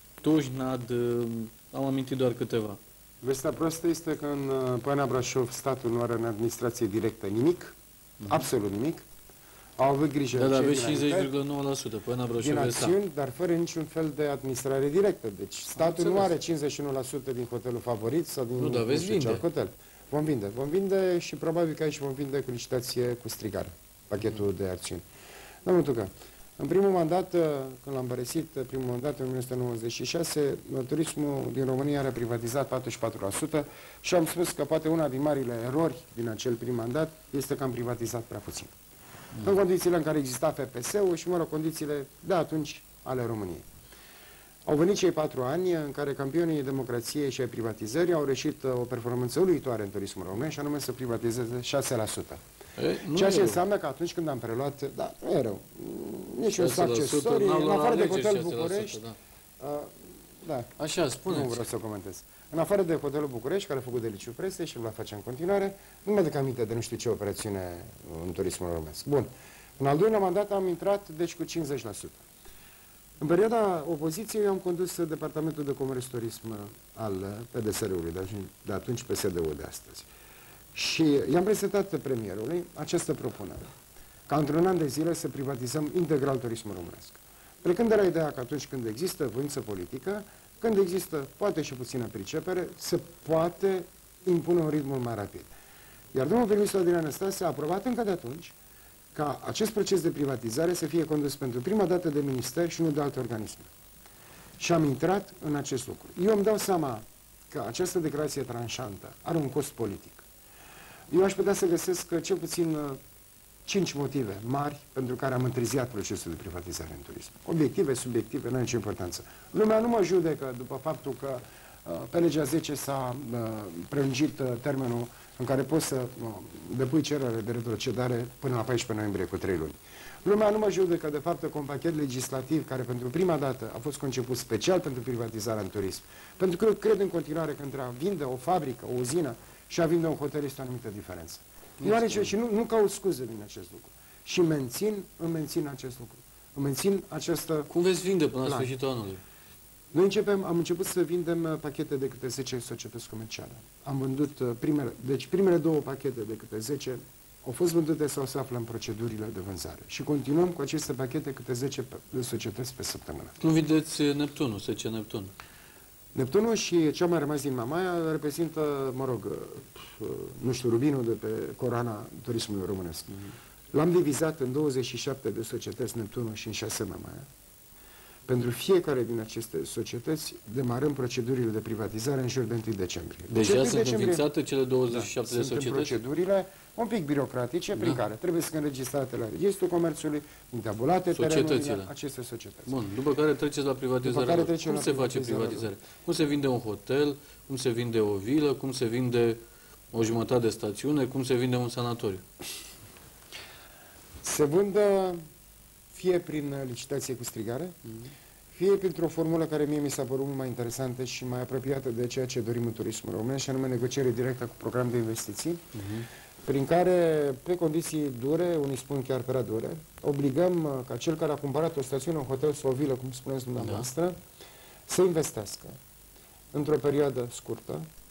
Tușnad, am amintit doar câteva. Vestea proastă este că în Poiana Brașov statul nu are în administrație directă nimic, absolut nimic. Au avut grijă dar de aveți 50,9%, Poiana Brașov din acțiuni, dar fără niciun fel de administrare directă. Deci statul nu are 51% din hotelul Favorit sau din hotel. Vom vinde și probabil că aici vom vinde cu licitație cu strigare, pachetul de acțiuni. Domnul Tucă, în primul mandat, când l-am părăsit, primul mandat în 1996, turismul din România a privatizat 44% și am spus că poate una din marile erori din acel prim mandat este că am privatizat prea puțin. În condițiile în care exista FPS-ul și, mă rog, condițiile de atunci ale României. Au venit cei 4 ani în care campionii democrației și ai privatizării au reușit o performanță uluitoare în turismul românesc, și anume să privatizeze 6%. Ceea ce înseamnă că atunci când am preluat, da, nu e rău, nici un accesorii, în afară de Hotel București, da, așa, spuneți. Nu vreau să comentez. În afară de Hotelul București, care a făcut deliciu presei și îl va face în continuare, nu mi-aduc aminte de nu știu ce operațiune în turismul românesc. Bun. În al doilea mandat am intrat, deci, cu 50%. În perioada opoziției eu am condus Departamentul de Comerț Turism al PDSR-ului, de atunci PSD-ul de astăzi. Și i-am prezentat premierului această propunere, ca într-un an de zile să privatizăm integral turismul românesc. Plecând de la ideea că atunci când există voință politică, când există poate și puțină pricepere, se poate impune un ritm mult mai rapid. Iar domnul ministru Adrian Năstase a aprobat încă de atunci ca acest proces de privatizare să fie condus pentru prima dată de minister și nu de alte organisme. Și am intrat în acest lucru. Eu îmi dau seama că această declarație tranșantă are un cost politic. Eu aș putea să găsesc cel puțin 5 motive mari pentru care am întârziat procesul de privatizare în turism. Obiective, subiective, nu are nicio importanță. Lumea nu mă judecă după faptul că pe legea 10 s-a prelungit termenul în care poți să depui cerere de retrocedare până la 14 noiembrie cu 3 luni. Lumea nu mă judecă de faptul că un pachet legislativ care pentru prima dată a fost conceput special pentru privatizarea în turism. Pentru că eu cred în continuare că între a vinde o fabrică, o uzină și a vinde un hotel este o anumită diferență. Și nu caut scuze din acest lucru. Și îmi mențin acest lucru. Îmi mențin această... Cum veți vinde până la sfârșitul anului? Noi am început să vindem pachete de câte 10 societăți comerciale. Am vândut primele 2 pachete de câte 10 au fost vândute sau se află în procedurile de vânzare. Și continuăm cu aceste pachete câte 10 de societăți pe săptămână. Cum vindeți Neptunul, SC Neptun? Neptunul și ce a mai rămas din Mamaia reprezintă, mă rog, nu știu, rubinul de pe coroana turismului românesc. L-am divizat în 27 de societăți Neptunul și în 6 Mamaia. Pentru fiecare din aceste societăți demarăm procedurile de privatizare în jur de 1 decembrie. Deja sunt înființate cele 27 de societăți? Sunt procedurile un pic birocratice prin care trebuie să înregistrate la Registrul Comerțului, intabulate terenurile aceste societăți. Bun, după care treceți la privatizare. Cum se face privatizarea? Cum se vinde un hotel, cum se vinde o vilă, cum se vinde o jumătate de stațiune, cum se vinde un sanatoriu? Se vândă fie prin licitație cu strigare, fie printr-o formulă care mie mi s-a părut mult mai interesantă și mai apropiată de ceea ce dorim în turismul românesc, și anume negociere directă cu program de investiții, prin care, pe condiții dure, unii spun chiar prea dure, obligăm ca cel care a cumpărat o stațiune, un hotel sau o vilă, cum spuneți dumneavoastră, să investească într-o perioadă scurtă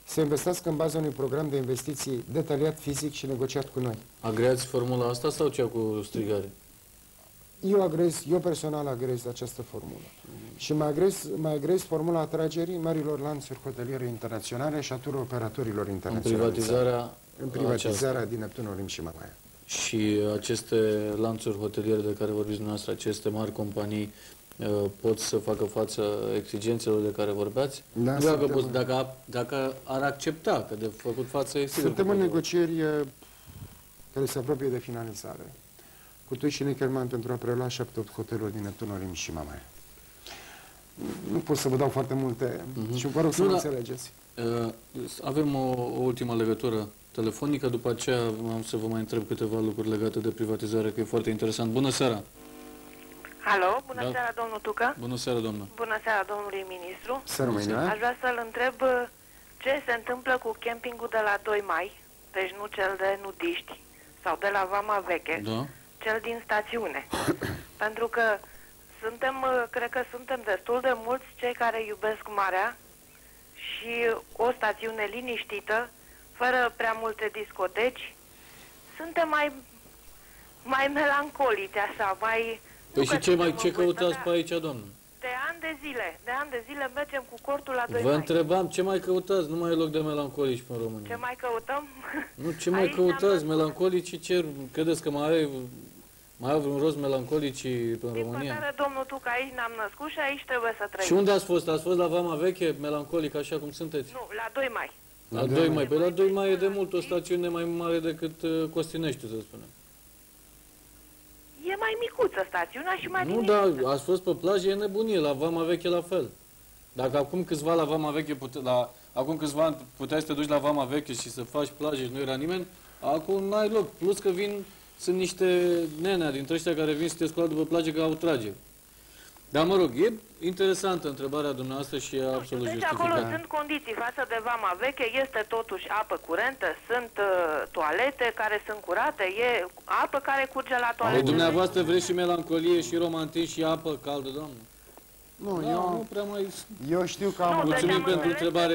să investească în baza unui program de investiții detaliat, fizic și negociat cu noi. Agreați formula asta sau cea cu strigare? Eu personal agrez această formulă. Și mai agrez formula atragerii marilor lanțuri hoteliere internaționale și a operatorilor internaționale. În privatizarea din Neptun, Olimp și Mamaia. Și aceste lanțuri hoteliere de care vorbiți dumneavoastră, aceste mari companii, pot să facă față exigențelor de care vorbeați? Da, dacă ar accepta că de făcut față... Suntem în negocieri care se apropie de finalizare cu Tui și Nickelman pentru a prelua 7-8 hoteluri din Neptun, Olimp și Mamaia. Nu pot să vă dau foarte multe și vă rog să mă înțelegeți. Avem o ultimă legătură telefonică, după aceea am să vă mai întreb câteva lucruri legate de privatizare, că e foarte interesant. Bună seara! Alo, bună seara, domnul Tucă. Bună seara, doamnă. Bună seara, domnului ministru. Seara. Aș vrea să-l întreb ce se întâmplă cu campingul de la 2 mai, deci nu cel de nudiști, sau de la Vama Veche, cel din stațiune. Pentru că cred că suntem destul de mulți cei care iubesc marea și o stațiune liniștită, fără prea multe discoteci. Suntem mai melancolici, așa, mai... Păi și ce căutați pe aici, doamnă? De ani de zile mergem cu cortul la 2 Vă mai. întrebam, ce mai căutați? Nu mai e loc de melancolici în România. Ce mai căutăm? Nu, ce mai căutați? Melancolici cer? Credeți că mai au vreun rost melacolicii în România? Din păcate, domnul Tucă, aici ne-am născut și aici trebuie să trăim. Și unde ați fost? Ați fost la Vama Veche, melancolic, așa cum sunteți? Nu, la 2 mai. La 2 mai. Păi la 2 mai e de mult o stațiune mai mare decât Costinești, să spunem. E mai micuță stațiunea și mai liniștită. Nu, dar ați fost pe plajă, e nebunie, la Vama Veche la fel. Dacă acum câțiva la Vama Veche, acum câțiva ani puteai să te duci la Vama Veche și să faci plajă și nu era nimeni, acum n-ai loc. Plus că sunt niște nenea dintre ăștia care vin să te scoală după plajă că au trage. Dar mă rog, e interesantă întrebarea dumneavoastră și e absolut justificată. Deci acolo sunt condiții față de Vama Veche, este totuși apă curentă, sunt toalete care sunt curate, e apă care curge la toaletă. Deci dumneavoastră vreți și melancolie și romantism și apă caldă, doamnă? Nu, nu prea mai... Eu știu că am... Mulțumim pentru întrebare.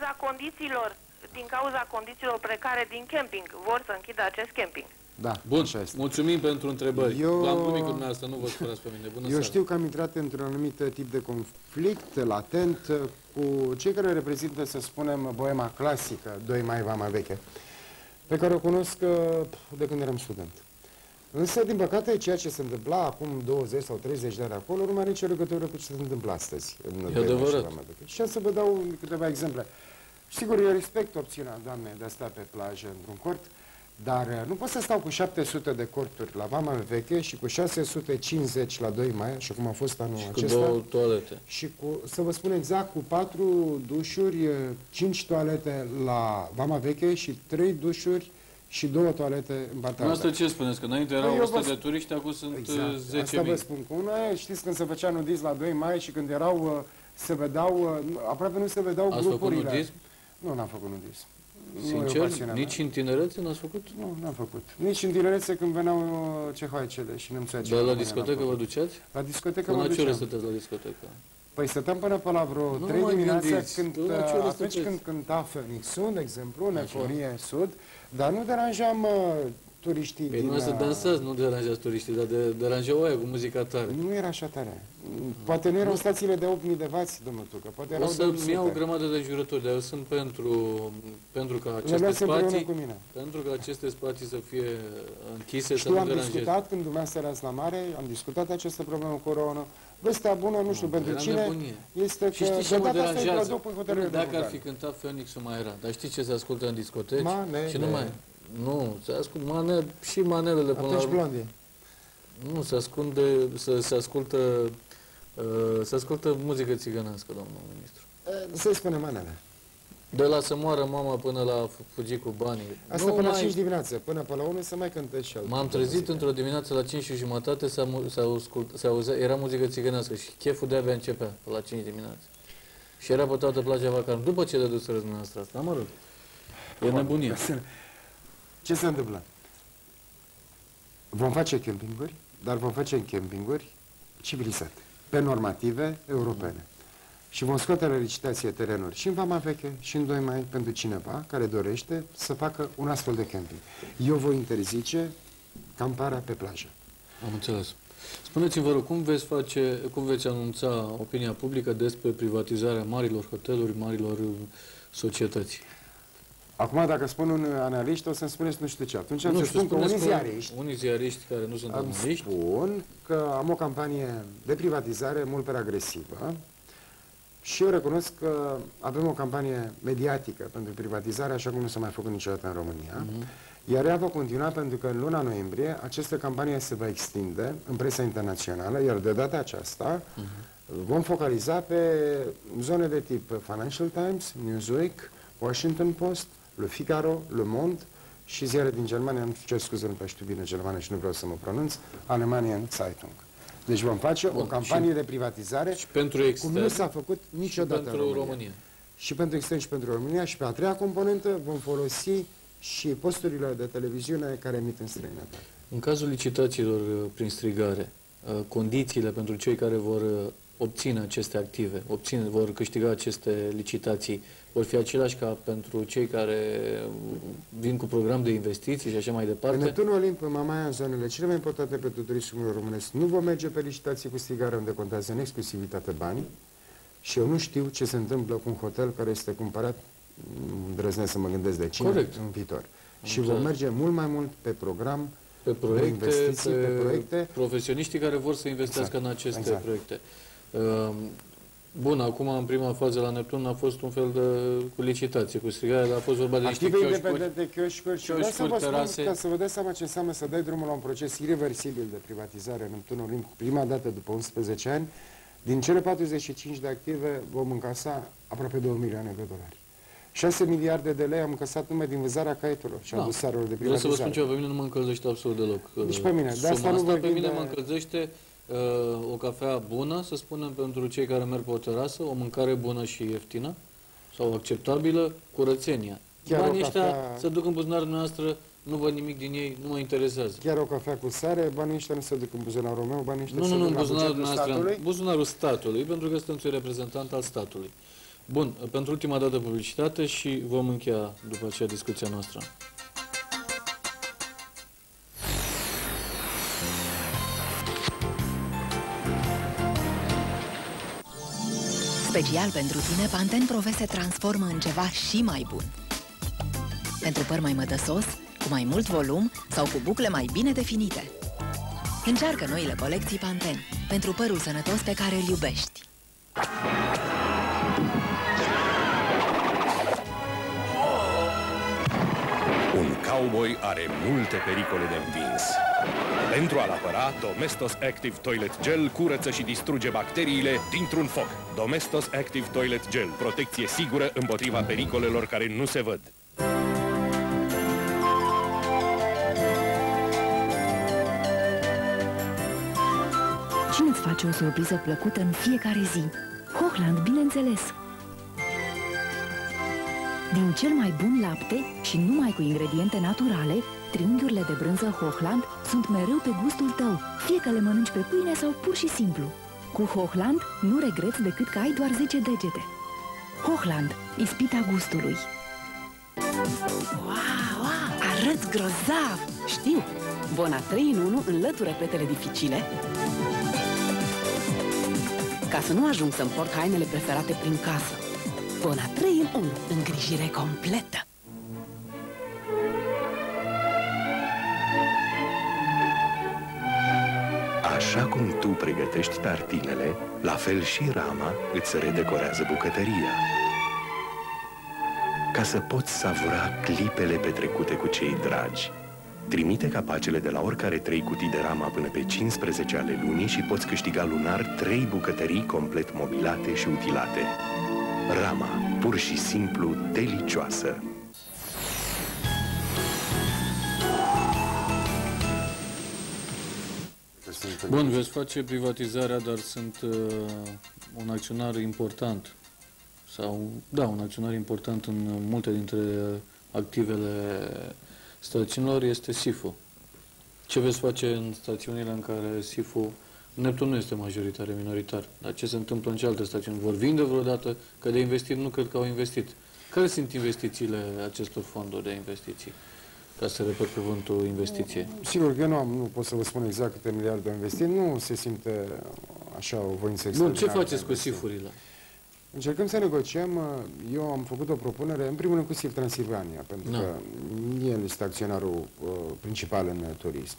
Din cauza condițiilor precare din camping, vor să închidă acest camping. Da, bun, mulțumim pentru întrebări. L-am glumit cu dumneavoastră, nu vă sperați pe mine. Bună seara. Știu că am intrat într-un anumit tip de conflict latent cu cei care reprezintă, să spunem, boema clasică, 2 mai Vama Veche, pe care o cunosc de când eram student. Însă, din păcate, ceea ce se întâmpla acum 20 sau 30 de ani acolo nu mai are nicio legătură cu ce se întâmplă astăzi. E adevărat. Și am să vă dau câteva exemple. Sigur, eu respect opțiunea doamnei de a sta pe plajă într-un cort, dar nu pot să stau cu 700 de corturi la Vama Veche și cu 650 la 2 mai, așa cum a fost anul acesta. Cu 2 toalete. Și să vă spun exact, cu 4 dușuri, 5 toalete la Vama Veche și 3 dușuri și 2 toalete în partea alta. Asta ce spuneți? Că înainte erau 100 de turiști, acum sunt 10.000. Asta vă spun cu una. Știți când se făcea nudism la 2 mai și când erau, se vedeau, aproape nu se vedeau grupurile. Ați făcut nudism? Nu, n-am făcut nudism. Sincer, nici în tinerețe n-ați făcut? Nu, n-am făcut. Nici în tinerețe când veneau cehoaicele și nemțoacele. Dar la discotecă vă duceați? La discotecă mă duceam. Până la ce oră stăteți la discotecă? Păi stăteam până pe la vreo 3 dimineața, atunci când cânta Phoenix Sud, de exemplu, în Eforie Sud, dar nu deranjam turiștii din... Păi nu să dansați, nu deranjați turiștii, dar deranjau aia cu muzica tare. Nu era așa tare. Poate nu erau stațiile de 8.000 de vați, domnul Tucă, poate erau 200. O să-mi iau o grămadă de jurători, dar eu sunt pentru ca aceste spații să fie închise, să nu deranjeze. Am discutat, când dumneavoastră erați la mare, am discutat această problemă cu corona. Vestea bună, nu știu pentru cine, este că știți ce mă deranjează? Dacă ar fi cântat Phoenix-ul mai era. Dar știți ce se ascultă în discoteci? Și nu mai... Nu, se ascultă și manelele până la urmă. Blondie. Nu, se ascultă muzică țigănească, domnul ministru. Să-i spune manele. De la să moară mama până la fugi cu banii. Asta până la 5 dimineață, până pe la 1 să mai cânte și altă. M-am trezit într-o dimineață la 5:30, era muzică țigănească și cheful de-abia începea la 5 dimineață. Și era pe toată plaja vacană, după ce le duseră dumneavoastră asta, mă rog. E nebunie. Ce se întâmplă? Vom face campinguri, dar vom face campinguri civilizate, pe normative europene. și vom scoate la licitație terenuri și în Vama Veche și în 2 Mai pentru cineva care dorește să facă un astfel de camping. Eu voi interzice camparea pe plajă. Am înțeles. Spuneți-mi, vă rog, cum veți anunța opinia publică despre privatizarea marilor hoteluri, marilor societăți? Acum, dacă spun un analist, o să-mi spuneți nu știu ce. Atunci am să spun că unii ziariști care nu sunt analiști spun că am o campanie de privatizare mult prea agresivă și eu recunosc că avem o campanie mediatică pentru privatizare, așa cum nu s-a mai făcut niciodată în România. Iar ea va continua pentru că în luna noiembrie această campanie se va extinde în presa internațională, iar de data aceasta vom focaliza pe zone de tip Financial Times, Newsweek, Washington Post, Le Figaro, Le Monde și ziare din Germania, nu cer scuze, nu prea știu bine germană și nu vreau să mă pronunț, Alemanian Zeitung. Deci vom face o campanie de privatizare și pentru extern, cum nu s-a făcut niciodată pentru în România. Și pentru extern și pentru România. Și pe a treia componentă vom folosi și posturile de televiziune care emit în străinătate. În cazul licitațiilor prin strigare, condițiile pentru cei care vor obține aceste active, vor câștiga aceste licitații, vor fi aceleași ca pentru cei care vin cu program de investiții și așa mai departe? În Neptunul Olimp, în Mamaia, în zonele cele mai importante pentru turismul românesc, nu vom merge pe licitații cu strigare unde contează în exclusivitate bani și eu nu știu ce se întâmplă cu un hotel care este cumpărat, îndrăznesc să mă gândesc de cine, în viitor. Și vom merge mult mai mult pe program, pe proiecte, investiții, pe proiecte, profesioniștii care vor să investească în aceste proiecte. Bun, acum în prima fază la Neptun a fost un fel de cu licitație, cu strigare, dar a fost vorba de niște chioșcuri și vreau să vă spun, ca să vă dați seama ce înseamnă să dai drumul la un proces irreversibil de privatizare în Neptunul Olimp, prima dată după 11 ani. Din cele 45 de active vom încasa aproape 2 milioane de dolari. 6 miliarde de lei am încasat numai din vânzarea caietelor și a dosarelor de privatizare. Vreau să vă spun ceva, pe mine nu mă încălzește absolut deloc. Nici pe mine. De asta nu pe mine mă încălzește o cafea bună, să spunem, pentru cei care merg pe o terasă, o mâncare bună și ieftină sau acceptabilă, curățenia. Banii ăștia se duc în buzunarul noastră, nu văd nimic din ei, nu mă interesează. Chiar o cafea cu sare, banii ăștia nu se duc în buzunarul meu, banii ăștia se duc în bugetul statului? Buzunarul statului, pentru că sunteți reprezentant al statului. Bun, pentru ultima dată publicitate și vom încheia după aceea discuția noastră. Special pentru tine, Pantene Pro-V se transformă în ceva și mai bun. Pentru păr mai mătăsos, cu mai mult volum sau cu bucle mai bine definite. Încearcă noile colecții Pantene pentru părul sănătos pe care îl iubești. Un cowboy are multe pericole de învins. Pentru a-l apăra, Domestos Active Toilet Gel curăță și distruge bacteriile dintr-un foc. Domestos Active Toilet Gel, protecție sigură împotriva pericolelor care nu se văd. Cine îți face o surpriză plăcută în fiecare zi? Hochland, bineînțeles! Din cel mai bun lapte și numai cu ingrediente naturale, triunghiurile de brânză Hochland sunt mereu pe gustul tău, fie că le mănânci pe pâine sau pur și simplu. Cu Hochland nu regreți decât că ai doar 10 degete. Hochland, ispita gustului. Wow, arăți grozav! Știu, Bona 3 în 1 înlătură petele dificile ca să nu ajung să-mi port hainele preferate prin casă. Bona 3 în 1, îngrijire completă. Așa cum tu pregătești tartinele, la fel și Rama îți redecorează bucătăria. Ca să poți savura clipele petrecute cu cei dragi. Trimite capacele de la oricare 3 cutii de Rama până pe 15 ale lunii și poți câștiga lunar 3 bucătării complet mobilate și utilate. Rama, pur și simplu delicioasă. Bun, veți face privatizarea, dar sunt un acționar important un acționar important în multe dintre activele stațiunilor este SIFU. Ce veți face în stațiunile în care SIFU Neptun nu este majoritar, e minoritar. Dar ce se întâmplă în cealaltă stațiuni? Vor vinde vreodată? Că de investit nu cred că au investit. Care sunt investițiile acestor fonduri de investiții? Ca să repet cuvântul investiție. Sigur că nu pot să vă spun exact câte miliarde au investit. Nu se simte așa o voință extraordinară. Bun, ce faceți cu SIF-urile? Încercăm să negociem. Eu am făcut o propunere, în primul rând cu SIF Transilvania, pentru că el este acționarul principal în turism.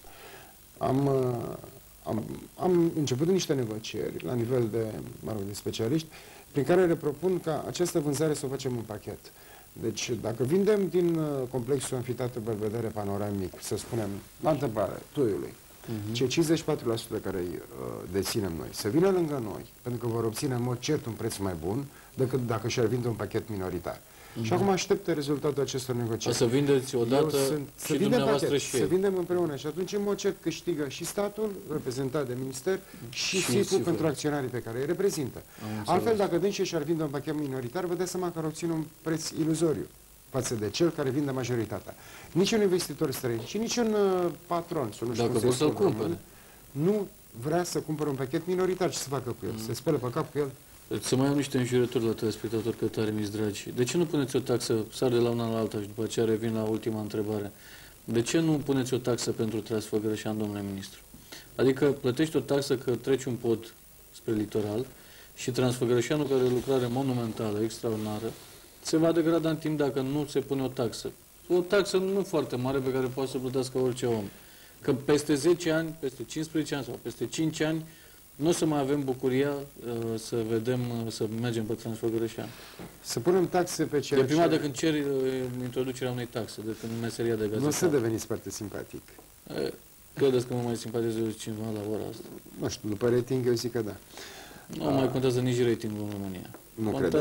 Am început niște negocieri la nivel de specialiști, prin care le propun ca această vânzare să o facem în pachet. Deci, dacă vindem din complexul Amfiteatru Belvedere panoramic, să spunem, la întâmplare, Tuiului, cei 54% care îi deținem noi, să vină lângă noi, pentru că vor obține în mod cert un preț mai bun decât dacă și-ar vinde un pachet minoritar. Și acum aștept rezultatul acestor negocieri. Să vindeți odată și dumneavoastră și ei. Să vindem împreună. Și atunci, în mod cert, câștigă și statul, reprezentat de minister, și SIF-ul pentru acționarii pe care îi reprezintă. Altfel, dacă dânsi și-ar vinde un pachet minoritar, vă dați seama că ar obține un preț iluzoriu față de cel care vinde majoritatea. Niciun investitor străin și niciun patron, dacă pot să-l cumpere, nu vrea să cumpere un pachet minoritar. Ce să facă cu el? Se spelă pe cap cu el? Să mai am niște înjurături la telespectatori că tare mi-s dragi. De ce nu puneți o taxă, sar de la una la alta și după aceea revin la ultima întrebare. De ce nu puneți o taxă pentru Transfăgărășan, domnule ministru? Adică plătești o taxă că treci un pod spre litoral și Transfăgărășanul, care are o lucrare monumentală, extraordinară, se va degrada în timp dacă nu se pune o taxă. O taxă nu foarte mare pe care poate să plătească orice om. Că peste 10 ani, peste 15 ani sau peste 5 ani, nu o să mai avem bucuria să vedem, să mergem pe Transfăgărășan. Să punem taxe pe ceea ce... E prima dată când ceri introducerea unei taxe, de când meseria de gazetar. Nu o să deveniți foarte simpatic. Credeți că mă mai simpatizez cineva la ora asta? Nu știu, după rating eu zic că da. Nu mai contează nici ratingul în România. Nu cred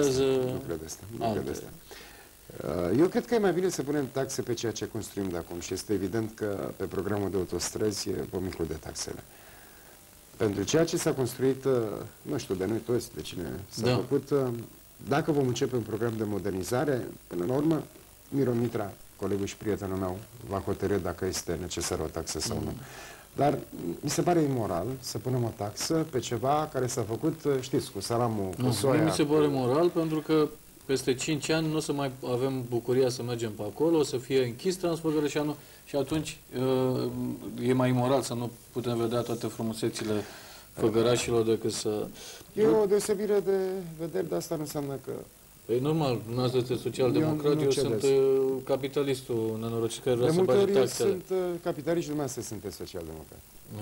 asta. Eu cred că e mai bine să punem taxe pe ceea ce construim de acum și este evident că pe programul de autostrăzi e pomicul de taxele. Pentru ceea ce s-a construit, nu știu, de noi toți, de cine s-a făcut, dacă vom începe un program de modernizare, până la urmă, Miro Mitra, colegul și prietenul meu, va hotărî dacă este necesară o taxă sau nu. Dar mi se pare imoral să punem o taxă pe ceva care s-a făcut, știți, cu salamul, cu soia. Mi se pare moral pentru că peste 5 ani nu o să mai avem bucuria să mergem pe acolo, o să fie închis Transfăgărășanul și atunci e mai imoral să nu putem vedea toate frumusețile făgărașilor decât să... E o deosebire de vedere, dar asta nu înseamnă că... E normal, dumneavoastră sunteți social-democrat, eu sunt capitalistul nenorocit care vrea să bage taxele. De multe ori eu sunt capitalist și dumneavoastră sunteți social-democrat.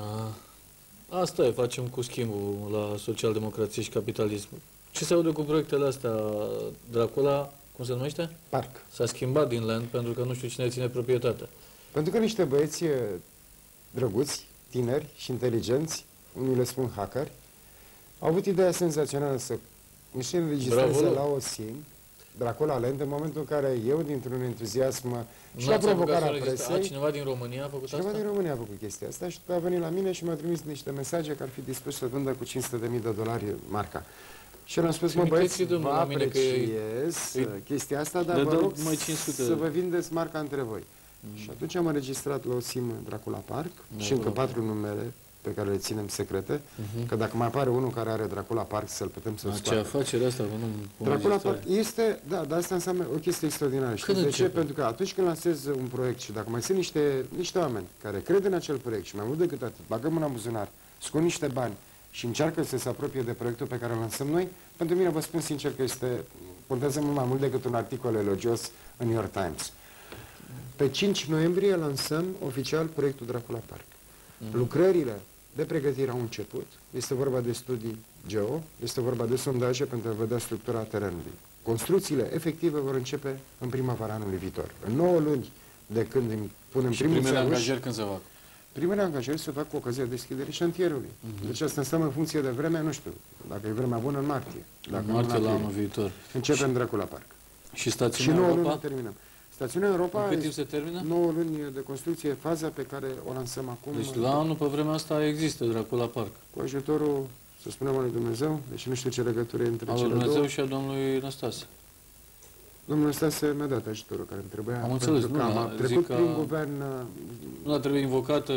Asta e, facem cu schimbul la social-democrație și capitalism. Ce se aude cu proiectele astea? Dracula, cum se numește? Parc. S-a schimbat din land pentru că nu știu cine ține proprietatea. Pentru că niște băieți drăguți, tineri și inteligenți, unii le spun hackeri, au avut ideea senzațională să își înregistreze la OSIM Dracula Land, în momentul în care eu, dintr-un entuziasm și la provocarea presei... Cineva din România a făcut asta? Cineva din România a făcut chestia asta și a venit la mine și mi-a trimis niște mesaje că ar fi dispus să vândă cu $500.000 marca. Și el a spus, mă băieți, vă apreciez chestia asta, dar vă rog să vă vindeți marca între voi. Și atunci am înregistrat la OSIM Dracula Park și încă 4 numere pe care le ținem secrete, că dacă mai apare unul care are Dracula Park, să-l putem să-l scoată. Ce afacere asta? Dracula Park este, da, dar asta înseamnă o chestie extraordinară. Știți de ce? Pentru că atunci când lansezi un proiect și dacă mai sunt niște oameni care cred în acel proiect și mai mult decât atât, bagă mâna în buzunar, scot niște bani și încearcă să se apropie de proiectul pe care îl lansăm noi, pentru mine vă spun sincer că contează mult mai mult decât un articol elogios în New York Times. Pe 5 noiembrie lansăm oficial proiectul Dracula Park. Lucrările de pregătire au început. Este vorba de studii geo, este vorba de sondaje pentru a vedea structura terenului. Construcțiile efective vor începe în primăvara anului viitor. În 9 luni de când punem primele angajări când se fac? Primele angajări se fac cu ocazia deschiderii șantierului. Deci asta înseamnă în funcție de vreme, nu știu, dacă e vremea bună în martie. Dacă în martie la anul viitor. Începem Dracula Park. Și stațiunea Europa? 9 luni terminăm. Stațiunea Europa, în cât timp se termină? 9 luni de construcție, faza pe care o lansăm acum. Deci la anul, pe vremea asta, există Dracula Park. Cu ajutorul, să spunem, al lui Dumnezeu, deci nu știu ce legătură între cele două. Al lui Dumnezeu și a domnului Năstase. Domnul Năstase mi-a dat ajutorul care îmi trebuia. Am înțeles, am trecut prin guvern... Nu a trebuit invocată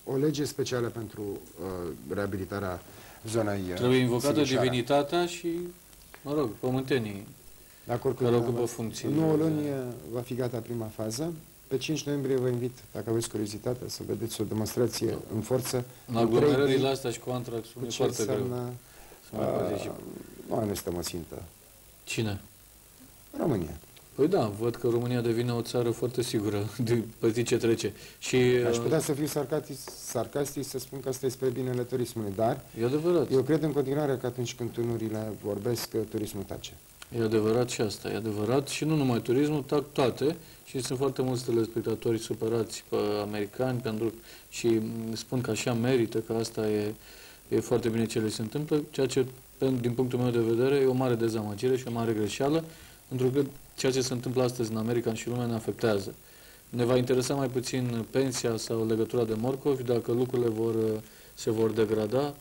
o lege specială pentru reabilitarea zonei. Trebuie invocată divinitatea și, mă rog, pământenii care ocupă funcții. În 9 luni va fi gata prima fază. Pe 5 noiembrie vă invit, dacă aveți curiozitate, să vedeți o demonstrație în forță. Aglomerările astea și cu antraxul e foarte greu. Noi ne stăm o țintă. Cine? România. Păi da, văd că România devine o țară foarte sigură pe zi ce trece. Și aș putea să fiu sarcastic să spun că asta e spre binele turismului, dar e adevărat. Eu cred în continuare că atunci când tunurile vorbesc, turismul tace. E adevărat și asta, e adevărat. Și nu numai turismul, tac toate. Și sunt foarte mulți telespectatori supărați pe americani și spun că așa merită, că asta e foarte bine ce le se întâmplă, ceea ce, din punctul meu de vedere, e o mare dezamăgire și o mare greșeală, pentru că ceea ce se întâmplă astăzi în America și lumea ne afectează. Ne va interesa mai puțin pensia sau legătura de morcovi, dacă lucrurile se vor degrada,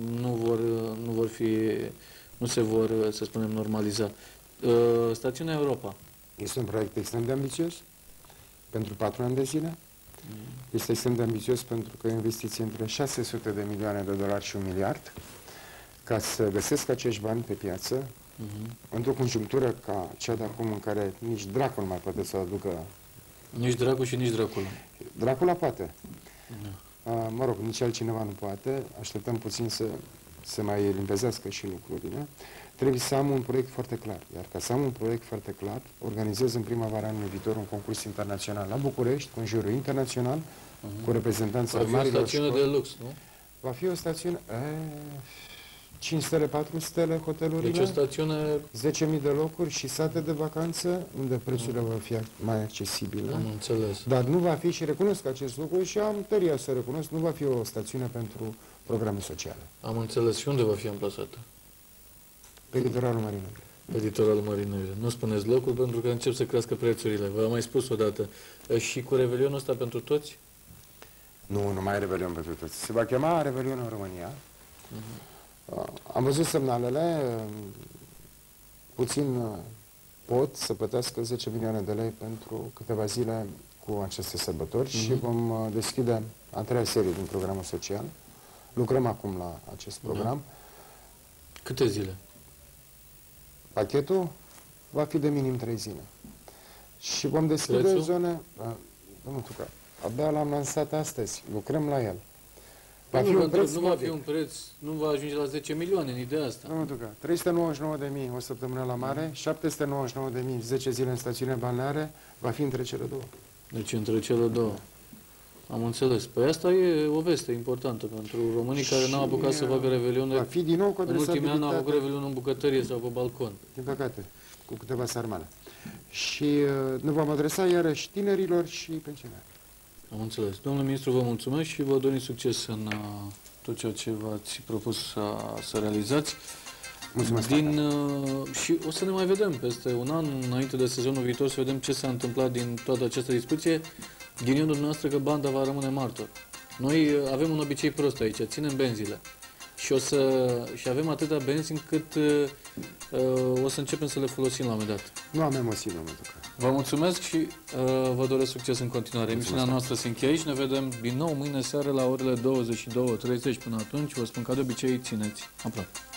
nu se vor, să spunem, normaliza. Stațiunea Europa. Este un proiect extrem de ambițios pentru 4 ani de zile. Este extrem de ambițios pentru că e o investiție între 600 de milioane de dolari și 1 miliard ca să găsesc acești bani pe piață într-o conjunctură ca cea de acum în care nici dracul mai poate să aducă. Nici dracul și nici Dracula. Dracula poate. Mă rog, nici altcineva nu poate. Așteptăm puțin să se mai limpezească și lucrurile. Trebuie să am un proiect foarte clar. Iar ca să am un proiect foarte clar, organizez în primăvara anului viitor un concurs internațional la București, cu un juriu internațional, cu reprezentanța marilor școli. Va fi o stațiune de lux, nu? Va fi o stațiune... 5 stele, 4 stele hotelurile, deci o stațiune... 10.000 de locuri și sate de vacanță, unde prețurile vor fi mai accesibile. Am înțeles. Dar nu va fi, și recunosc acest lucru și am tăria să recunosc, nu va fi o stațiune pentru programe sociale. Am înțeles. Și unde va fi amplasată? Pe litoralul Mării Negre. Pe litoralul Mării Negre. Nu spuneți locul pentru că încep să crească prețurile. V-am mai spus odată. Și cu revelionul ăsta pentru toți? Nu, nu mai e revelion pentru toți. Se va chema Revelion în România. Am văzut semnalele, puțin pot să plătească 10 milioane de lei pentru câteva zile cu aceste sărbători și vom deschide a 3-a serie din programul social. Lucrăm acum la acest program. Câte zile? Pachetul va fi de minim 3 zile. Și vom deschide zone... Domnul Tuca, abia l-am lansat astăzi, lucrăm la el. Va fi un preț, nu va fi un preț, nu va ajunge la 10 milioane în ideea asta. Nu, Tuca, 399.000 o săptămână la mare, 799.000 10 zile în stațiune balneare, va fi între cele două. Deci între cele două. Am înțeles. Păi asta e o veste importantă pentru românii care n-au apucat să facă revelion. Va fi din nou cu în ultimii ani n-au apucat revelion în bucătărie sau pe balcon. Din păcate, cu câteva sarmale. Și ne vom adresa iarăși tinerilor și pensionarilor. Am înțeles. Domnule ministru, vă mulțumesc și vă dorim succes în tot ceea ce v-ați propus să realizați. Mulțumesc. Și o să ne mai vedem peste un an, înainte de sezonul viitor, să vedem ce s-a întâmplat din toată această discuție, ghinind dumneavoastră că banda va rămâne martor. Noi avem un obicei prost aici, ținem benzile. Și avem atâta benzi încât o să începem să le folosim la un moment dat. Nu am emoții, domnul Tuca. Vă mulțumesc și vă doresc succes în continuare. Emisiunea noastră se încheie aici. Ne vedem din nou mâine seară la orele 22:30. Până atunci, vă spun ca de obicei, țineți aproape.